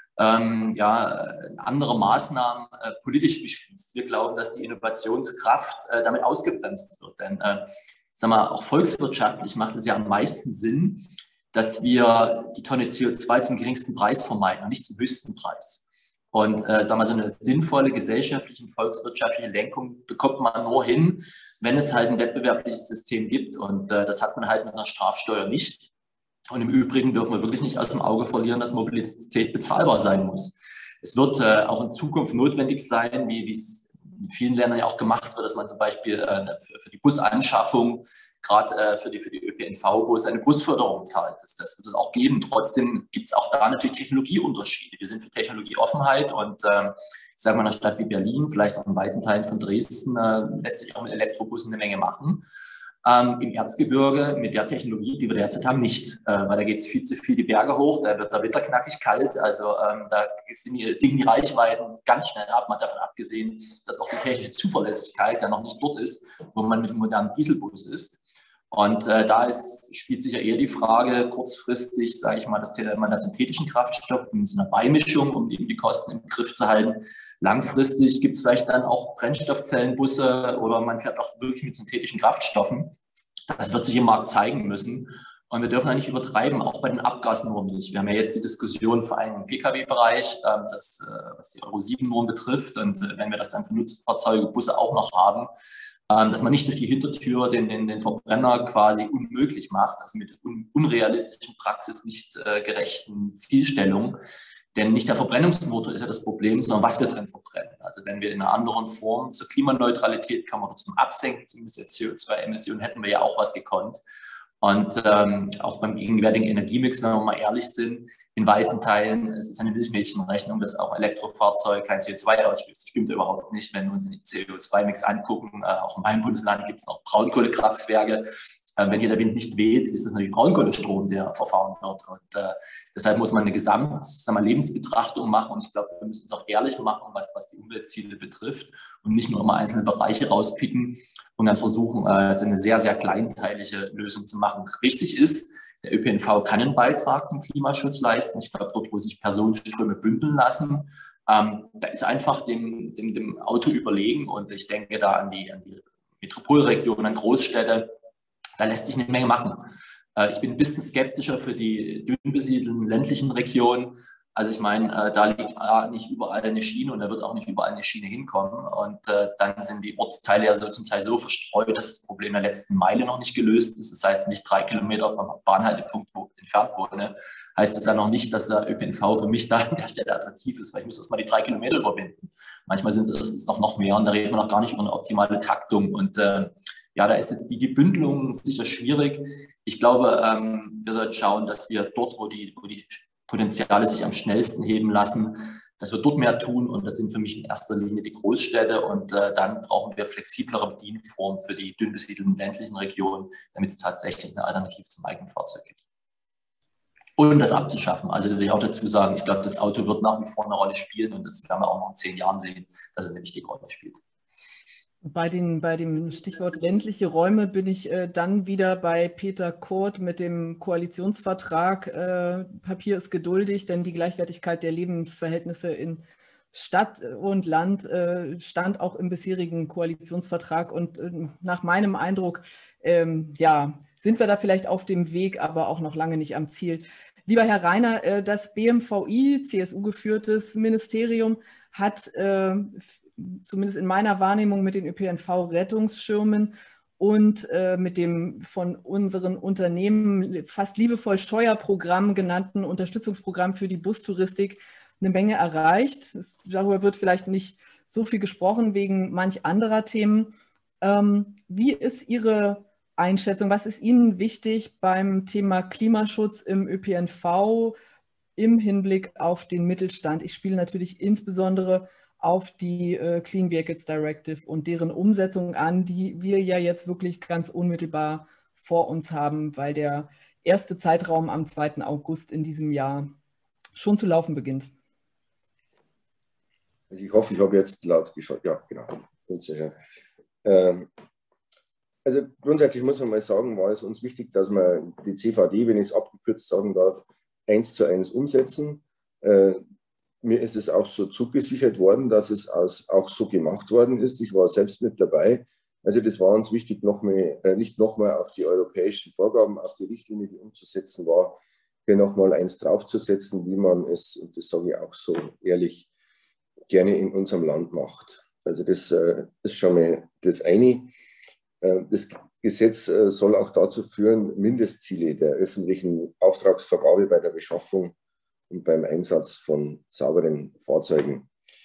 [SPEAKER 4] andere Maßnahmen politisch beschließt. Wir glauben, dass die Innovationskraft damit ausgebremst wird. Denn auch volkswirtschaftlich macht es ja am meisten Sinn, dass wir die Tonne CO2 zum geringsten Preis vermeiden und nicht zum höchsten Preis. Und sagen wir, so eine sinnvolle gesellschaftliche und volkswirtschaftliche Lenkung bekommt man nur hin, wenn es halt ein wettbewerbliches System gibt. Und das hat man halt mit einer Strafsteuer nicht. Und im Übrigen dürfen wir wirklich nicht aus dem Auge verlieren, dass Mobilität bezahlbar sein muss. Es wird auch in Zukunft notwendig sein, wie es in vielen Ländern ja auch gemacht wird, dass man zum Beispiel für die Busanschaffung, gerade für die ÖPNV-Bus, eine Busförderung zahlt. Das wird es auch geben. Trotzdem gibt es auch da natürlich Technologieunterschiede. Wir sind für Technologieoffenheit und ich sage mal, in einer Stadt wie Berlin, vielleicht auch in weiten Teilen von Dresden, lässt sich auch mit Elektrobussen eine Menge machen. Im Erzgebirge mit der Technologie, die wir derzeit haben, nicht, weil da geht es viel zu viel die Berge hoch, da wird der Winter knackig kalt, also da sinken die Reichweiten ganz schnell ab, mal davon abgesehen, dass auch die technische Zuverlässigkeit ja noch nicht dort ist, wo man mit einem modernen Dieselbus ist. Und spielt sich ja eher die Frage, kurzfristig, sage ich mal, das Thema der synthetischen Kraftstoffe, zumindest in einer Beimischung, um eben die Kosten im Griff zu halten. Langfristig gibt es vielleicht dann auch Brennstoffzellenbusse oder man fährt auch wirklich mit synthetischen Kraftstoffen. Das wird sich im Markt zeigen müssen. Und wir dürfen ja nicht übertreiben, auch bei den Abgasnormen nicht. Wir haben ja jetzt die Diskussion vor allem im Pkw-Bereich, was die Euro-7-Norm betrifft. Und wenn wir das dann für Nutzfahrzeuge, Busse auch noch haben, dass man nicht durch die Hintertür den Verbrenner quasi unmöglich macht, also mit unrealistischen, praxis nicht gerechten Zielstellungen. Denn nicht der Verbrennungsmotor ist ja das Problem, sondern was wir drin verbrennen. Also wenn wir in einer anderen Form zur Klimaneutralität kommen oder zum Absenken zumindest der CO2-Emissionen, hätten wir ja auch was gekonnt. Und auch beim gegenwärtigen Energiemix, wenn wir mal ehrlich sind, in weiten Teilen, es ist eine Milchmädchenrechnung, dass auch ein Elektrofahrzeug kein CO2 ausstößt. Das stimmt überhaupt nicht, wenn wir uns den CO2-Mix angucken. Auch in meinem Bundesland gibt es noch Braunkohlekraftwerke. Wenn hier der Wind nicht weht, ist es natürlich Braunkohlestrom, der verfahren wird. Und deshalb muss man eine Lebensbetrachtung machen. Und ich glaube, wir müssen uns auch ehrlich machen, was die Umweltziele betrifft und nicht nur immer einzelne Bereiche rauspicken und dann versuchen, eine sehr, sehr kleinteilige Lösung zu machen. Wichtig ist, der ÖPNV kann einen Beitrag zum Klimaschutz leisten. Ich glaube, dort, wo sich Personenströme bündeln lassen, da ist einfach dem Auto überlegen. Und ich denke da an die Metropolregionen, an Großstädte. Da lässt sich eine Menge machen. Ich bin ein bisschen skeptischer für die dünn besiedelten ländlichen Regionen. Also ich meine, da liegt nicht überall eine Schiene und da wird auch nicht überall eine Schiene hinkommen. Und dann sind die Ortsteile ja zum Teil so verstreut, dass das Problem der letzten Meile noch nicht gelöst ist. Das heißt, wenn ich 3 Kilometer vom Bahnhaltepunkt entfernt wohne, heißt das ja noch nicht, dass der ÖPNV für mich da an der Stelle attraktiv ist, weil ich muss erst mal die 3 Kilometer überwinden. Manchmal sind es noch mehr und da reden wir noch gar nicht über eine optimale Taktung. Und ja, da ist die Bündelung sicher schwierig. Ich glaube, wir sollten schauen, dass wir dort, wo die Potenziale sich am schnellsten heben lassen, dass wir dort mehr tun. Und das sind für mich in erster Linie die Großstädte. Und dann brauchen wir flexiblere Bedienformen für die dünn besiedelten ländlichen Regionen, damit es tatsächlich eine Alternative zum eigenen Fahrzeug gibt. Und das abzuschaffen. Also will ich auch dazu sagen, ich glaube, das Auto wird nach wie vor eine Rolle spielen. Und das werden wir auch noch in 10 Jahren sehen, dass es eine wichtige Rolle spielt.
[SPEAKER 1] Bei dem Stichwort ländliche Räume bin ich dann wieder bei Peter Kurt mit dem Koalitionsvertrag. Papier ist geduldig, denn die Gleichwertigkeit der Lebensverhältnisse in Stadt und Land stand auch im bisherigen Koalitionsvertrag. Und nach meinem Eindruck, ja, sind wir da vielleicht auf dem Weg, aber auch noch lange nicht am Ziel. Lieber Herr Reiner, das BMVI, CSU-geführtes Ministerium, hat zumindest in meiner Wahrnehmung mit den ÖPNV-Rettungsschirmen und mit dem von unseren Unternehmen fast liebevoll Steuerprogramm genannten Unterstützungsprogramm für die Bustouristik eine Menge erreicht. Darüber wird vielleicht nicht so viel gesprochen wegen manch anderer Themen. Wie ist Ihre Einschätzung? Was ist Ihnen wichtig beim Thema Klimaschutz im ÖPNV im Hinblick auf den Mittelstand? Ich spiele natürlich insbesondere auf die Clean Vehicles Directive und deren Umsetzung an, die wir ja jetzt wirklich ganz unmittelbar vor uns haben, weil der erste Zeitraum am 2. August in diesem Jahr schon zu laufen beginnt.
[SPEAKER 3] Also ich hoffe, ich habe jetzt laut geschaut. Ja, genau. Also grundsätzlich muss man mal sagen, war es uns wichtig, dass wir die CVD, wenn ich es abgekürzt sagen darf, 1:1 umsetzen. Mir ist es auch so zugesichert worden, dass es auch so gemacht worden ist. Ich war selbst mit dabei. Also das war uns wichtig, nicht nochmal auf die europäischen Vorgaben, auf die Richtlinie, die umzusetzen war, hier nochmal eins draufzusetzen, wie man es, und das sage ich auch so ehrlich, gerne in unserem Land macht. Also das ist schon mal das eine. Das Gesetz soll auch dazu führen, Mindestziele der öffentlichen Auftragsvergabe bei der Beschaffung und beim Einsatz von sauberen Fahrzeugen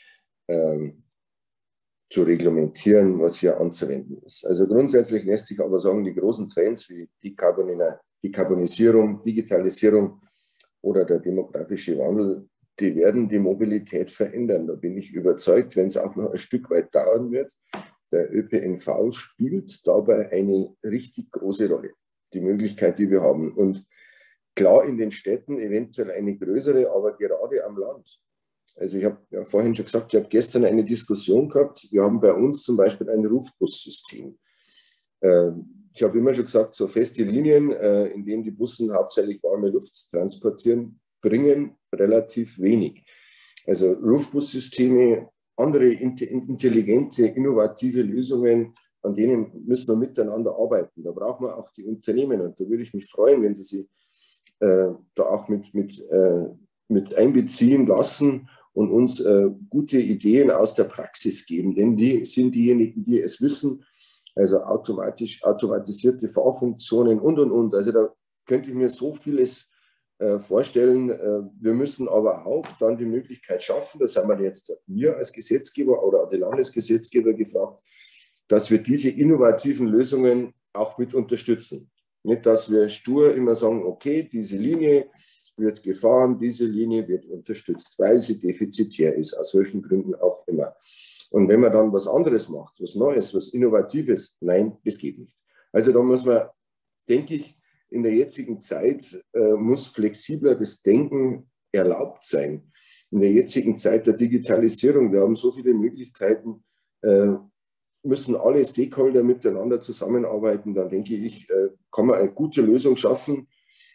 [SPEAKER 3] zu reglementieren, was hier anzuwenden ist. Also grundsätzlich lässt sich aber sagen, die großen Trends wie Dekarbonisierung, Digitalisierung oder der demografische Wandel, die werden die Mobilität verändern. Da bin ich überzeugt, wenn es auch noch ein Stück weit dauern wird. Der ÖPNV spielt dabei eine richtig große Rolle, die Möglichkeit, die wir haben. Und klar in den Städten eventuell eine größere, aber gerade am Land. Also ich habe ja vorhin schon gesagt, ich habe gestern eine Diskussion gehabt. Wir haben bei uns zum Beispiel ein Rufbussystem. Ich habe immer schon gesagt, so feste Linien, in denen die Bussen hauptsächlich warme Luft transportieren, bringen relativ wenig. Also Rufbussysteme, andere intelligente, innovative Lösungen, an denen müssen wir miteinander arbeiten. Da brauchen wir auch die Unternehmen und da würde ich mich freuen, wenn Sie sich da auch mit einbeziehen lassen und uns gute Ideen aus der Praxis geben, denn die sind diejenigen, die es wissen, also automatisierte Fahrfunktionen und. Also da könnte ich mir so vieles vorstellen. Wir müssen aber auch dann die Möglichkeit schaffen, das haben wir jetzt wir als Gesetzgeber oder die Landesgesetzgeber gefragt, dass wir diese innovativen Lösungen auch mit unterstützen. Nicht, dass wir stur immer sagen, okay, diese Linie wird gefahren, diese Linie wird unterstützt, weil sie defizitär ist, aus welchen Gründen auch immer. Und wenn man dann was anderes macht, was Neues, was Innovatives, nein, das geht nicht. Also da muss man, denke ich, in der jetzigen Zeit muss flexibler das Denken erlaubt sein. In der jetzigen Zeit der Digitalisierung, wir haben so viele Möglichkeiten, müssen alle Stakeholder miteinander zusammenarbeiten, dann denke ich, kann man eine gute Lösung schaffen,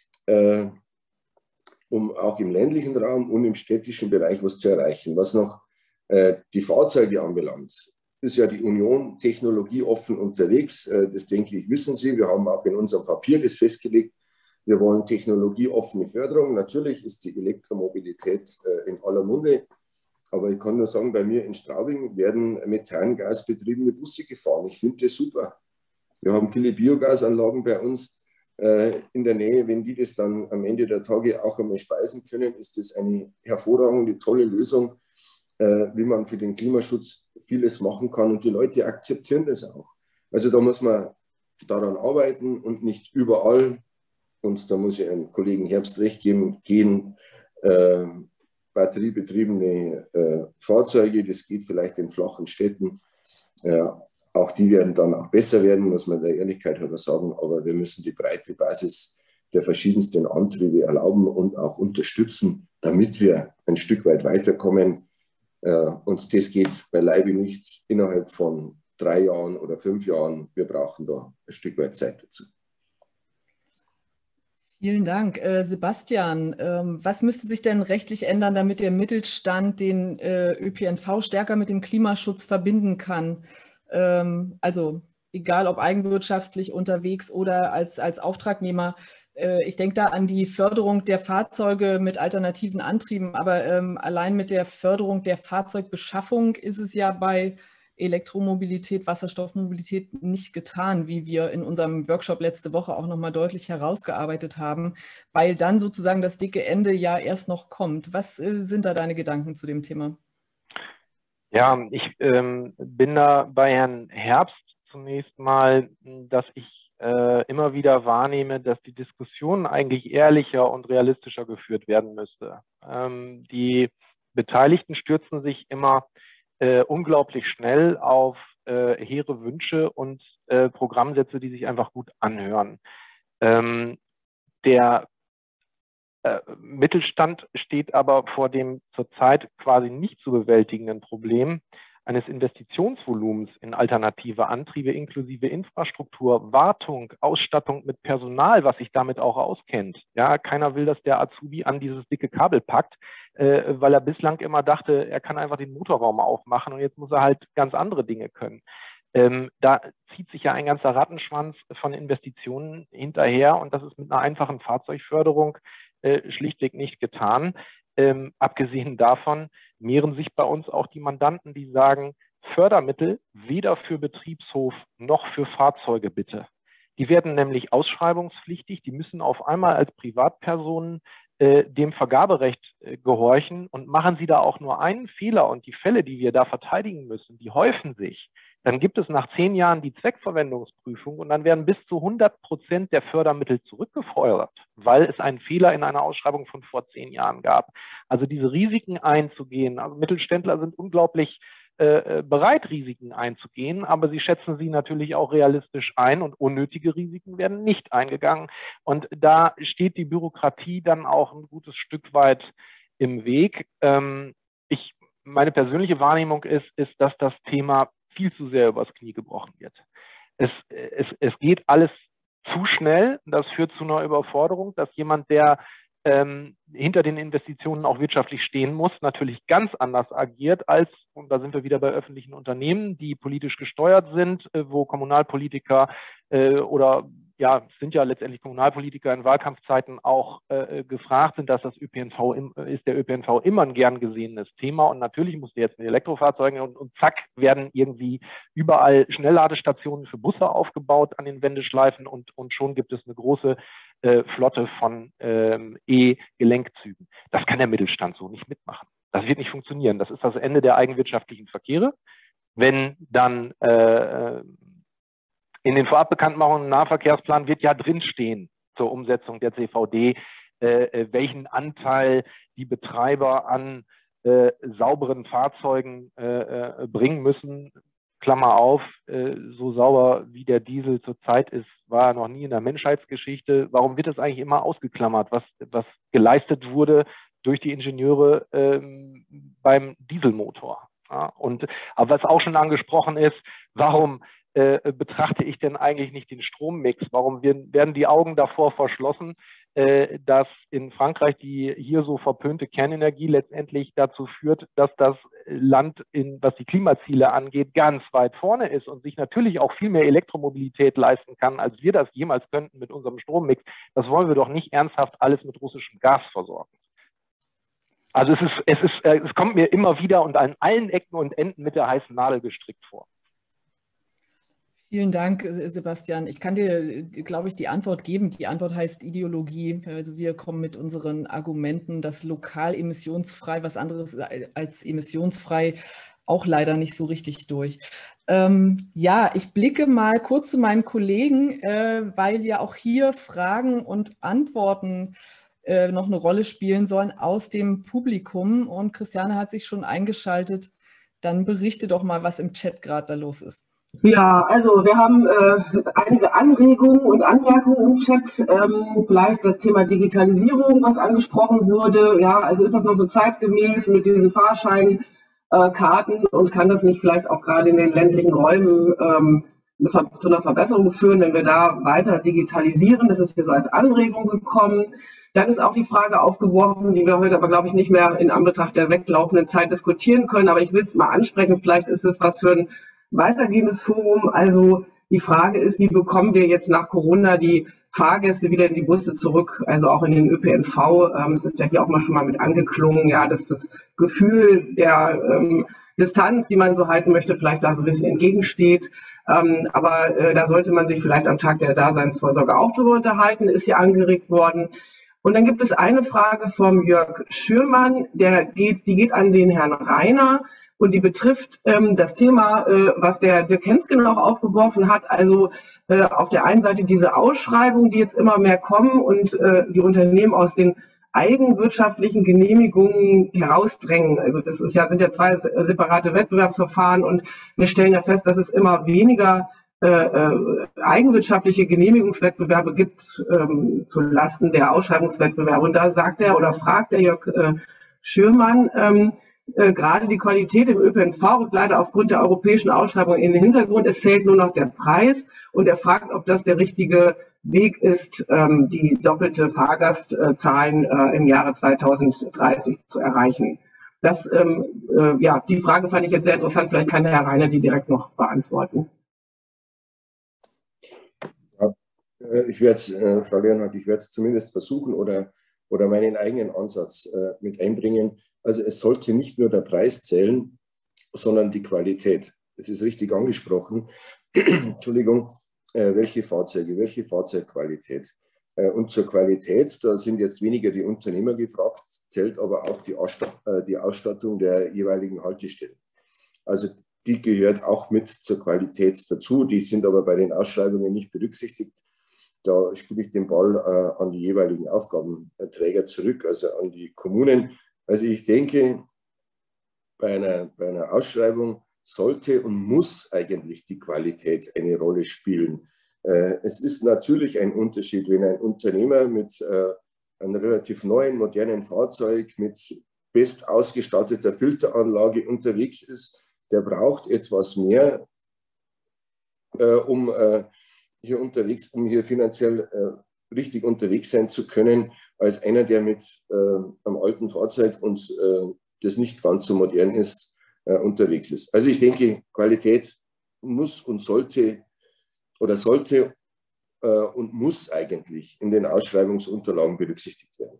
[SPEAKER 3] um auch im ländlichen Raum und im städtischen Bereich was zu erreichen. Was noch die Fahrzeuge anbelangt, ist ja die Union technologieoffen unterwegs. Das denke ich, wissen Sie. Wir haben auch in unserem Papier das festgelegt. Wir wollen technologieoffene Förderung. Natürlich ist die Elektromobilität in aller Munde. Aber ich kann nur sagen, bei mir in Straubing werden Methangas betriebene Busse gefahren. Ich finde das super. Wir haben viele Biogasanlagen bei uns in der Nähe. Wenn die das dann am Ende der Tage auch einmal speisen können, ist das eine hervorragende, tolle Lösung, wie man für den Klimaschutz vieles machen kann. Und die Leute akzeptieren das auch. Also da muss man daran arbeiten und nicht überall, und da muss ich einem Kollegen Herbst recht geben, batteriebetriebene Fahrzeuge, das geht vielleicht in flachen Städten. Auch die werden dann auch besser werden, muss man der Ehrlichkeit halber sagen, aber wir müssen die breite Basis der verschiedensten Antriebe erlauben und auch unterstützen, damit wir ein Stück weit weiterkommen. Und das geht beileibe nicht innerhalb von 3 Jahren oder 5 Jahren. Wir brauchen da ein Stück weit Zeit dazu.
[SPEAKER 1] Vielen Dank. Sebastian, was müsste sich denn rechtlich ändern, damit der Mittelstand den ÖPNV stärker mit dem Klimaschutz verbinden kann? Also egal ob eigenwirtschaftlich unterwegs oder als Auftragnehmer. Ich denke da an die Förderung der Fahrzeuge mit alternativen Antrieben, aber allein mit der Förderung der Fahrzeugbeschaffung ist es ja bei Elektromobilität, Wasserstoffmobilität nicht getan, wie wir in unserem Workshop letzte Woche auch nochmal deutlich herausgearbeitet haben, weil dann sozusagen das dicke Ende ja erst noch kommt. Was sind da deine Gedanken zu dem Thema?
[SPEAKER 6] Ja, ich bin da bei Herrn Herbst zunächst mal, dass ich immer wieder wahrnehme, dass die Diskussion eigentlich ehrlicher und realistischer geführt werden müsste. Die Beteiligten stürzen sich immer unglaublich schnell auf hehre Wünsche und Programmsätze, die sich einfach gut anhören. Der Mittelstand steht aber vor dem zurzeit quasi nicht zu bewältigenden Problem eines Investitionsvolumens in alternative Antriebe inklusive Infrastruktur, Wartung, Ausstattung mit Personal, was sich damit auch auskennt. Ja, keiner will, dass der Azubi an dieses dicke Kabel packt, weil er bislang immer dachte, er kann einfach den Motorraum aufmachen und jetzt muss er halt ganz andere Dinge können. Da zieht sich ja ein ganzer Rattenschwanz von Investitionen hinterher und das ist mit einer einfachen Fahrzeugförderung schlichtweg nicht getan. Abgesehen davon mehren sich bei uns auch die Mandanten, die sagen, Fördermittel weder für Betriebshof noch für Fahrzeuge bitte. Die werden nämlich ausschreibungspflichtig, die müssen auf einmal als Privatpersonen dem Vergaberecht gehorchen, und machen sie da auch nur einen Fehler und die Fälle, die wir da verteidigen müssen, die häufen sich. Dann gibt es nach 10 Jahren die Zweckverwendungsprüfung und dann werden bis zu 100% der Fördermittel zurückgefordert, weil es einen Fehler in einer Ausschreibung von vor 10 Jahren gab. Also diese Risiken einzugehen, also Mittelständler sind unglaublich bereit, Risiken einzugehen, aber sie schätzen sie natürlich auch realistisch ein und unnötige Risiken werden nicht eingegangen. Und da steht die Bürokratie dann auch ein gutes Stück weit im Weg. Meine persönliche Wahrnehmung ist, dass das Thema viel zu sehr übers Knie gebrochen wird. Es geht alles zu schnell, das führt zu einer Überforderung, dass jemand, der hinter den Investitionen auch wirtschaftlich stehen muss, natürlich ganz anders agiert als, und da sind wir wieder bei öffentlichen Unternehmen, die politisch gesteuert sind, wo Kommunalpolitiker oder ja, es sind ja letztendlich Kommunalpolitiker in Wahlkampfzeiten auch gefragt sind, dass der ÖPNV immer ein gern gesehenes Thema, und natürlich musste jetzt mit Elektrofahrzeugen und zack werden irgendwie überall Schnellladestationen für Busse aufgebaut an den Wendeschleifen und schon gibt es eine große Flotte von E-Gelenkzügen. Das kann der Mittelstand so nicht mitmachen. Das wird nicht funktionieren. Das ist das Ende der eigenwirtschaftlichen Verkehre. Wenn dann in den Vorabbekanntmachungen im Nahverkehrsplan wird ja drinstehen zur Umsetzung der CVD, welchen Anteil die Betreiber an sauberen Fahrzeugen bringen müssen. Klammer auf, so sauber wie der Diesel zurzeit ist, war er noch nie in der Menschheitsgeschichte. Warum wird das eigentlich immer ausgeklammert, was geleistet wurde durch die Ingenieure beim Dieselmotor? Ja, aber was auch schon angesprochen ist, warum betrachte ich denn eigentlich nicht den Strommix? Warum werden die Augen davor verschlossen, dass in Frankreich die hier so verpönte Kernenergie letztendlich dazu führt, dass das Land, was die Klimaziele angeht, ganz weit vorne ist und sich natürlich auch viel mehr Elektromobilität leisten kann, als wir das jemals könnten mit unserem Strommix. Das wollen wir doch nicht ernsthaft alles mit russischem Gas versorgen. Also es kommt mir immer wieder und an allen Ecken und Enden mit der heißen Nadel gestrickt vor.
[SPEAKER 1] Vielen Dank, Sebastian. Ich kann dir, glaube ich, die Antwort geben. Die Antwort heißt Ideologie. Also wir kommen mit unseren Argumenten, dass lokal emissionsfrei, was anderes als emissionsfrei, auch leider nicht so richtig durch. Ja, ich blicke mal kurz zu meinen Kollegen, weil ja auch hier Fragen und Antworten noch eine Rolle spielen sollen aus dem Publikum. Und Christiane hat sich schon eingeschaltet. Dann berichte doch mal, was im Chat gerade da los ist.
[SPEAKER 7] Ja, also wir haben einige Anregungen und Anmerkungen im Chat. Vielleicht das Thema Digitalisierung, was angesprochen wurde. Ja, also ist das noch so zeitgemäß mit diesen Fahrscheinkarten und kann das nicht vielleicht auch gerade in den ländlichen Räumen zu einer Verbesserung führen, wenn wir da weiter digitalisieren? Das ist hier so als Anregung gekommen. Dann ist auch die Frage aufgeworfen, die wir heute aber, glaube ich, nicht mehr in Anbetracht der weglaufenden Zeit diskutieren können. Aber ich will es mal ansprechen. Vielleicht ist es was für ein weitergehendes Forum. Also die Frage ist, wie bekommen wir jetzt nach Corona die Fahrgäste wieder in die Busse zurück, also auch in den ÖPNV. Es ist ja hier auch mal schon mal mit angeklungen, ja, dass das Gefühl der Distanz, die man so halten möchte, vielleicht da so ein bisschen entgegensteht. Aber da sollte man sich vielleicht am Tag der Daseinsvorsorge auch drüber unterhalten, ist hier angeregt worden. Und dann gibt es eine Frage vom Jörg Schürmann, die geht an den Herrn Reiner. Und die betrifft das Thema, was der Dirk Hensgen auch aufgeworfen hat, also auf der einen Seite diese Ausschreibungen, die jetzt immer mehr kommen und die Unternehmen aus den eigenwirtschaftlichen Genehmigungen herausdrängen. Also das sind ja zwei separate Wettbewerbsverfahren und wir stellen ja fest, dass es immer weniger eigenwirtschaftliche Genehmigungswettbewerbe gibt zu Lasten der Ausschreibungswettbewerbe. Und da sagt er oder fragt der Jörg Schürmann, gerade die Qualität im ÖPNV rückt leider aufgrund der europäischen Ausschreibung in den Hintergrund. Es zählt nur noch der Preis und er fragt, ob das der richtige Weg ist, die doppelte Fahrgastzahlen im Jahre 2030 zu erreichen. Die Frage fand ich jetzt sehr interessant. Vielleicht kann Herr Reiner die direkt noch beantworten.
[SPEAKER 3] Ja, Frau Leonhardt, ich werde es zumindest versuchen oder oder meinen eigenen Ansatz mit einbringen. Also es sollte nicht nur der Preis zählen, sondern die Qualität. Es ist richtig angesprochen. Entschuldigung, welche Fahrzeuge, welche Fahrzeugqualität. Und zur Qualität, da sind jetzt weniger die Unternehmer gefragt, zählt aber auch die Ausstattung der jeweiligen Haltestellen. Also die gehört auch mit zur Qualität dazu. Die sind aber bei den Ausschreibungen nicht berücksichtigt. Da spiele ich den Ball an die jeweiligen Aufgabenträger zurück, also an die Kommunen. Also ich denke, bei einer Ausschreibung sollte und muss eigentlich die Qualität eine Rolle spielen. Es ist natürlich ein Unterschied, wenn ein Unternehmer mit einem relativ neuen, modernen Fahrzeug mit best ausgestatteter Filteranlage unterwegs ist. Der braucht etwas mehr, um hier finanziell richtig unterwegs sein zu können, als einer, der mit einem alten Fahrzeug und das nicht ganz so modern ist, unterwegs ist. Also ich denke, Qualität muss und sollte und muss eigentlich in den Ausschreibungsunterlagen berücksichtigt werden.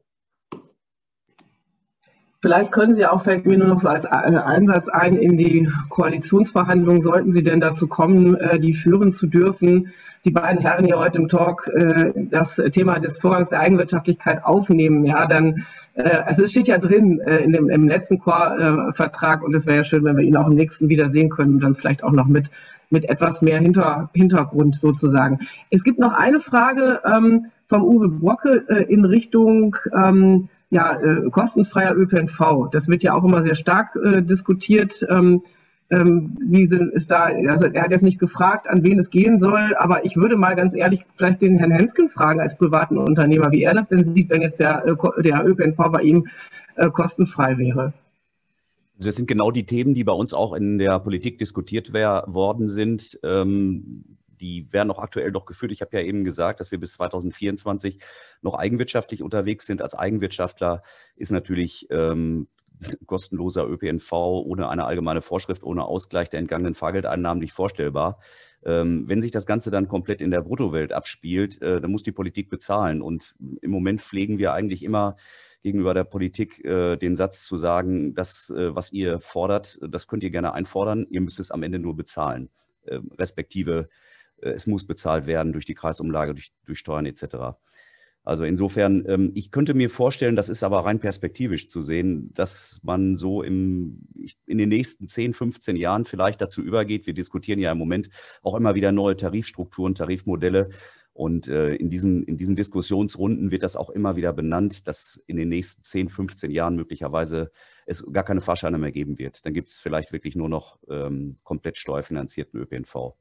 [SPEAKER 7] Vielleicht können Sie auch, fällt mir nur noch so als Einsatz ein, in die Koalitionsverhandlungen, sollten Sie denn dazu kommen, die führen zu dürfen, die beiden Herren hier heute im Talk das Thema des Vorrangs der Eigenwirtschaftlichkeit aufnehmen. Ja, dann, also es steht ja drin im letzten Vertrag und es wäre ja schön, wenn wir ihn auch im nächsten wieder sehen können und dann vielleicht auch noch mit etwas mehr Hintergrund sozusagen. Es gibt noch eine Frage vom Uwe Brocke in Richtung kostenfreier ÖPNV. Das wird ja auch immer sehr stark diskutiert. Wie ist da, also er hat jetzt nicht gefragt, an wen es gehen soll, aber ich würde mal ganz ehrlich vielleicht den Herrn Hensken fragen als privaten Unternehmer, wie er das denn sieht, wenn jetzt der ÖPNV bei ihm kostenfrei wäre.
[SPEAKER 2] Also das sind genau die Themen, die bei uns auch in der Politik diskutiert worden sind. Die werden auch aktuell noch geführt. Ich habe ja eben gesagt, dass wir bis 2024 noch eigenwirtschaftlich unterwegs sind. Als Eigenwirtschaftler ist natürlich kostenloser ÖPNV ohne eine allgemeine Vorschrift, ohne Ausgleich der entgangenen Fahrgeldeinnahmen nicht vorstellbar. Wenn sich das Ganze dann komplett in der Bruttowelt abspielt, dann muss die Politik bezahlen. Und im Moment pflegen wir eigentlich immer gegenüber der Politik den Satz zu sagen, das, was ihr fordert, das könnt ihr gerne einfordern, ihr müsst es am Ende nur bezahlen, respektive es muss bezahlt werden durch die Kreisumlage, durch Steuern etc. Also insofern, ich könnte mir vorstellen, das ist aber rein perspektivisch zu sehen, dass man so in den nächsten 10, 15 Jahren vielleicht dazu übergeht. Wir diskutieren ja im Moment auch immer wieder neue Tarifstrukturen, Tarifmodelle. Und in diesen Diskussionsrunden wird das auch immer wieder benannt, dass in den nächsten 10, 15 Jahren möglicherweise es gar keine Fahrscheine mehr geben wird. Dann gibt es vielleicht wirklich nur noch komplett steuerfinanzierten ÖPNV.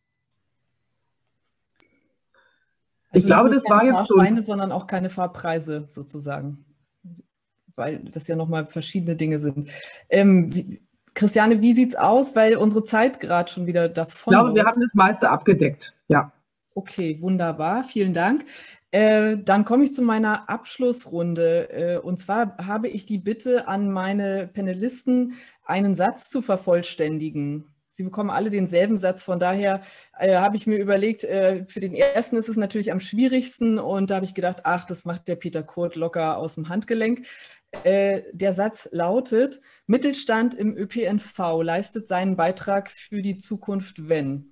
[SPEAKER 1] Also
[SPEAKER 7] ich glaube, das war jetzt
[SPEAKER 1] Fahrscheine, sondern auch keine Fahrpreise sozusagen, weil das ja nochmal verschiedene Dinge sind. Christiane, wie sieht es aus, weil unsere Zeit gerade schon wieder davon
[SPEAKER 7] Ich glaube, wir haben das meiste abgedeckt, ja.
[SPEAKER 1] Okay, wunderbar, vielen Dank. Dann komme ich zu meiner Abschlussrunde. Und zwar habe ich die Bitte an meine Panelisten, einen Satz zu vervollständigen. Sie bekommen alle denselben Satz, von daher habe ich mir überlegt, für den ersten ist es natürlich am schwierigsten und da habe ich gedacht, ach, das macht der Peter Kurt locker aus dem Handgelenk. Der Satz lautet, Mittelstand im ÖPNV leistet seinen Beitrag für die Zukunft, wenn?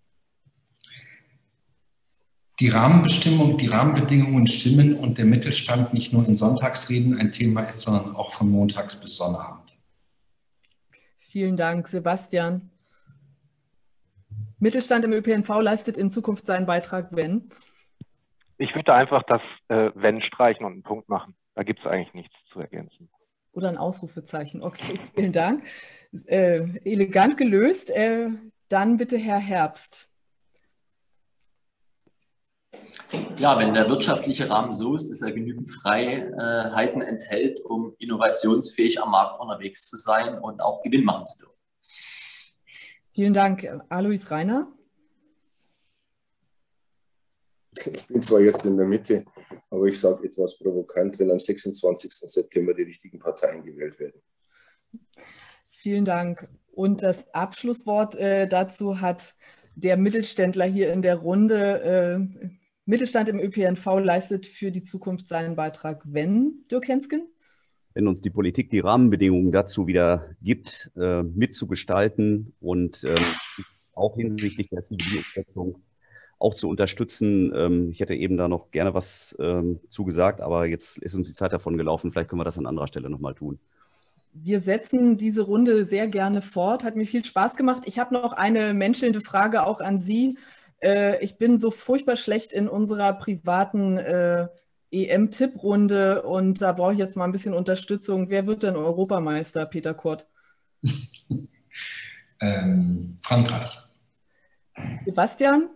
[SPEAKER 5] Die Rahmenbedingungen stimmen und der Mittelstand nicht nur in Sonntagsreden ein Thema ist, sondern auch von montags bis Sonnabend.
[SPEAKER 1] Vielen Dank, Sebastian. Mittelstand im ÖPNV leistet in Zukunft seinen Beitrag, wenn?
[SPEAKER 6] Ich würde einfach das wenn streichen und einen Punkt machen. Da gibt es eigentlich nichts zu ergänzen.
[SPEAKER 1] Oder ein Ausrufezeichen. Okay, vielen Dank. Elegant gelöst. Dann bitte Herr Herbst.
[SPEAKER 4] Ja, wenn der wirtschaftliche Rahmen so ist, dass er genügend Freiheiten enthält, um innovationsfähig am Markt unterwegs zu sein und auch Gewinn machen zu dürfen.
[SPEAKER 1] Vielen Dank. Alois Reiner.
[SPEAKER 3] Ich bin zwar jetzt in der Mitte, aber ich sage etwas provokant, wenn am 26. September die richtigen Parteien gewählt werden.
[SPEAKER 1] Vielen Dank. Und das Abschlusswort dazu hat der Mittelständler hier in der Runde, Mittelstand im ÖPNV leistet für die Zukunft seinen Beitrag, wenn, Dirk Hensken?
[SPEAKER 2] Wenn uns die Politik die Rahmenbedingungen dazu wieder gibt, mitzugestalten und auch hinsichtlich der CBD-Umsetzung auch zu unterstützen. Ich hätte eben da noch gerne was zugesagt, aber jetzt ist uns die Zeit davon gelaufen. Vielleicht können wir das an anderer Stelle nochmal tun.
[SPEAKER 1] Wir setzen diese Runde sehr gerne fort. Hat mir viel Spaß gemacht. Ich habe noch eine menschelnde Frage auch an Sie. Ich bin so furchtbar schlecht in unserer privaten EM-Tipprunde und da brauche ich jetzt mal ein bisschen Unterstützung. Wer wird denn Europameister, Peter Kurt?
[SPEAKER 5] Frankreich.
[SPEAKER 1] Sebastian?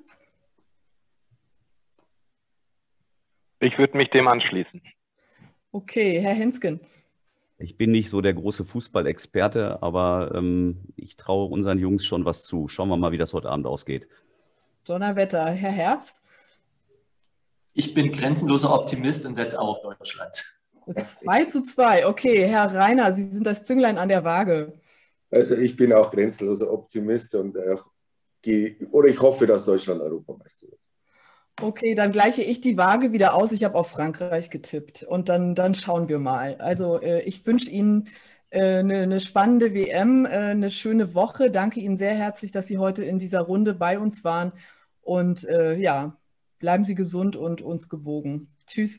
[SPEAKER 6] Ich würde mich dem anschließen.
[SPEAKER 1] Okay, Herr Hensken.
[SPEAKER 2] Ich bin nicht so der große Fußballexperte, aber ich traue unseren Jungs schon was zu. Schauen wir mal, wie das heute Abend ausgeht.
[SPEAKER 1] Donnerwetter. Herr Herbst?
[SPEAKER 4] Ich bin grenzenloser Optimist und setze auch auf Deutschland.
[SPEAKER 1] 2:2. Okay, Herr Reiner, Sie sind das Zünglein an der Waage.
[SPEAKER 3] Also ich bin auch grenzenloser Optimist und ich hoffe, dass Deutschland Europameister wird.
[SPEAKER 1] Okay, dann gleiche ich die Waage wieder aus. Ich habe auf Frankreich getippt und dann schauen wir mal. Also ich wünsche Ihnen eine spannende WM, eine schöne Woche. Danke Ihnen sehr herzlich, dass Sie heute in dieser Runde bei uns waren und ja, bleiben Sie gesund und uns gewogen. Tschüss.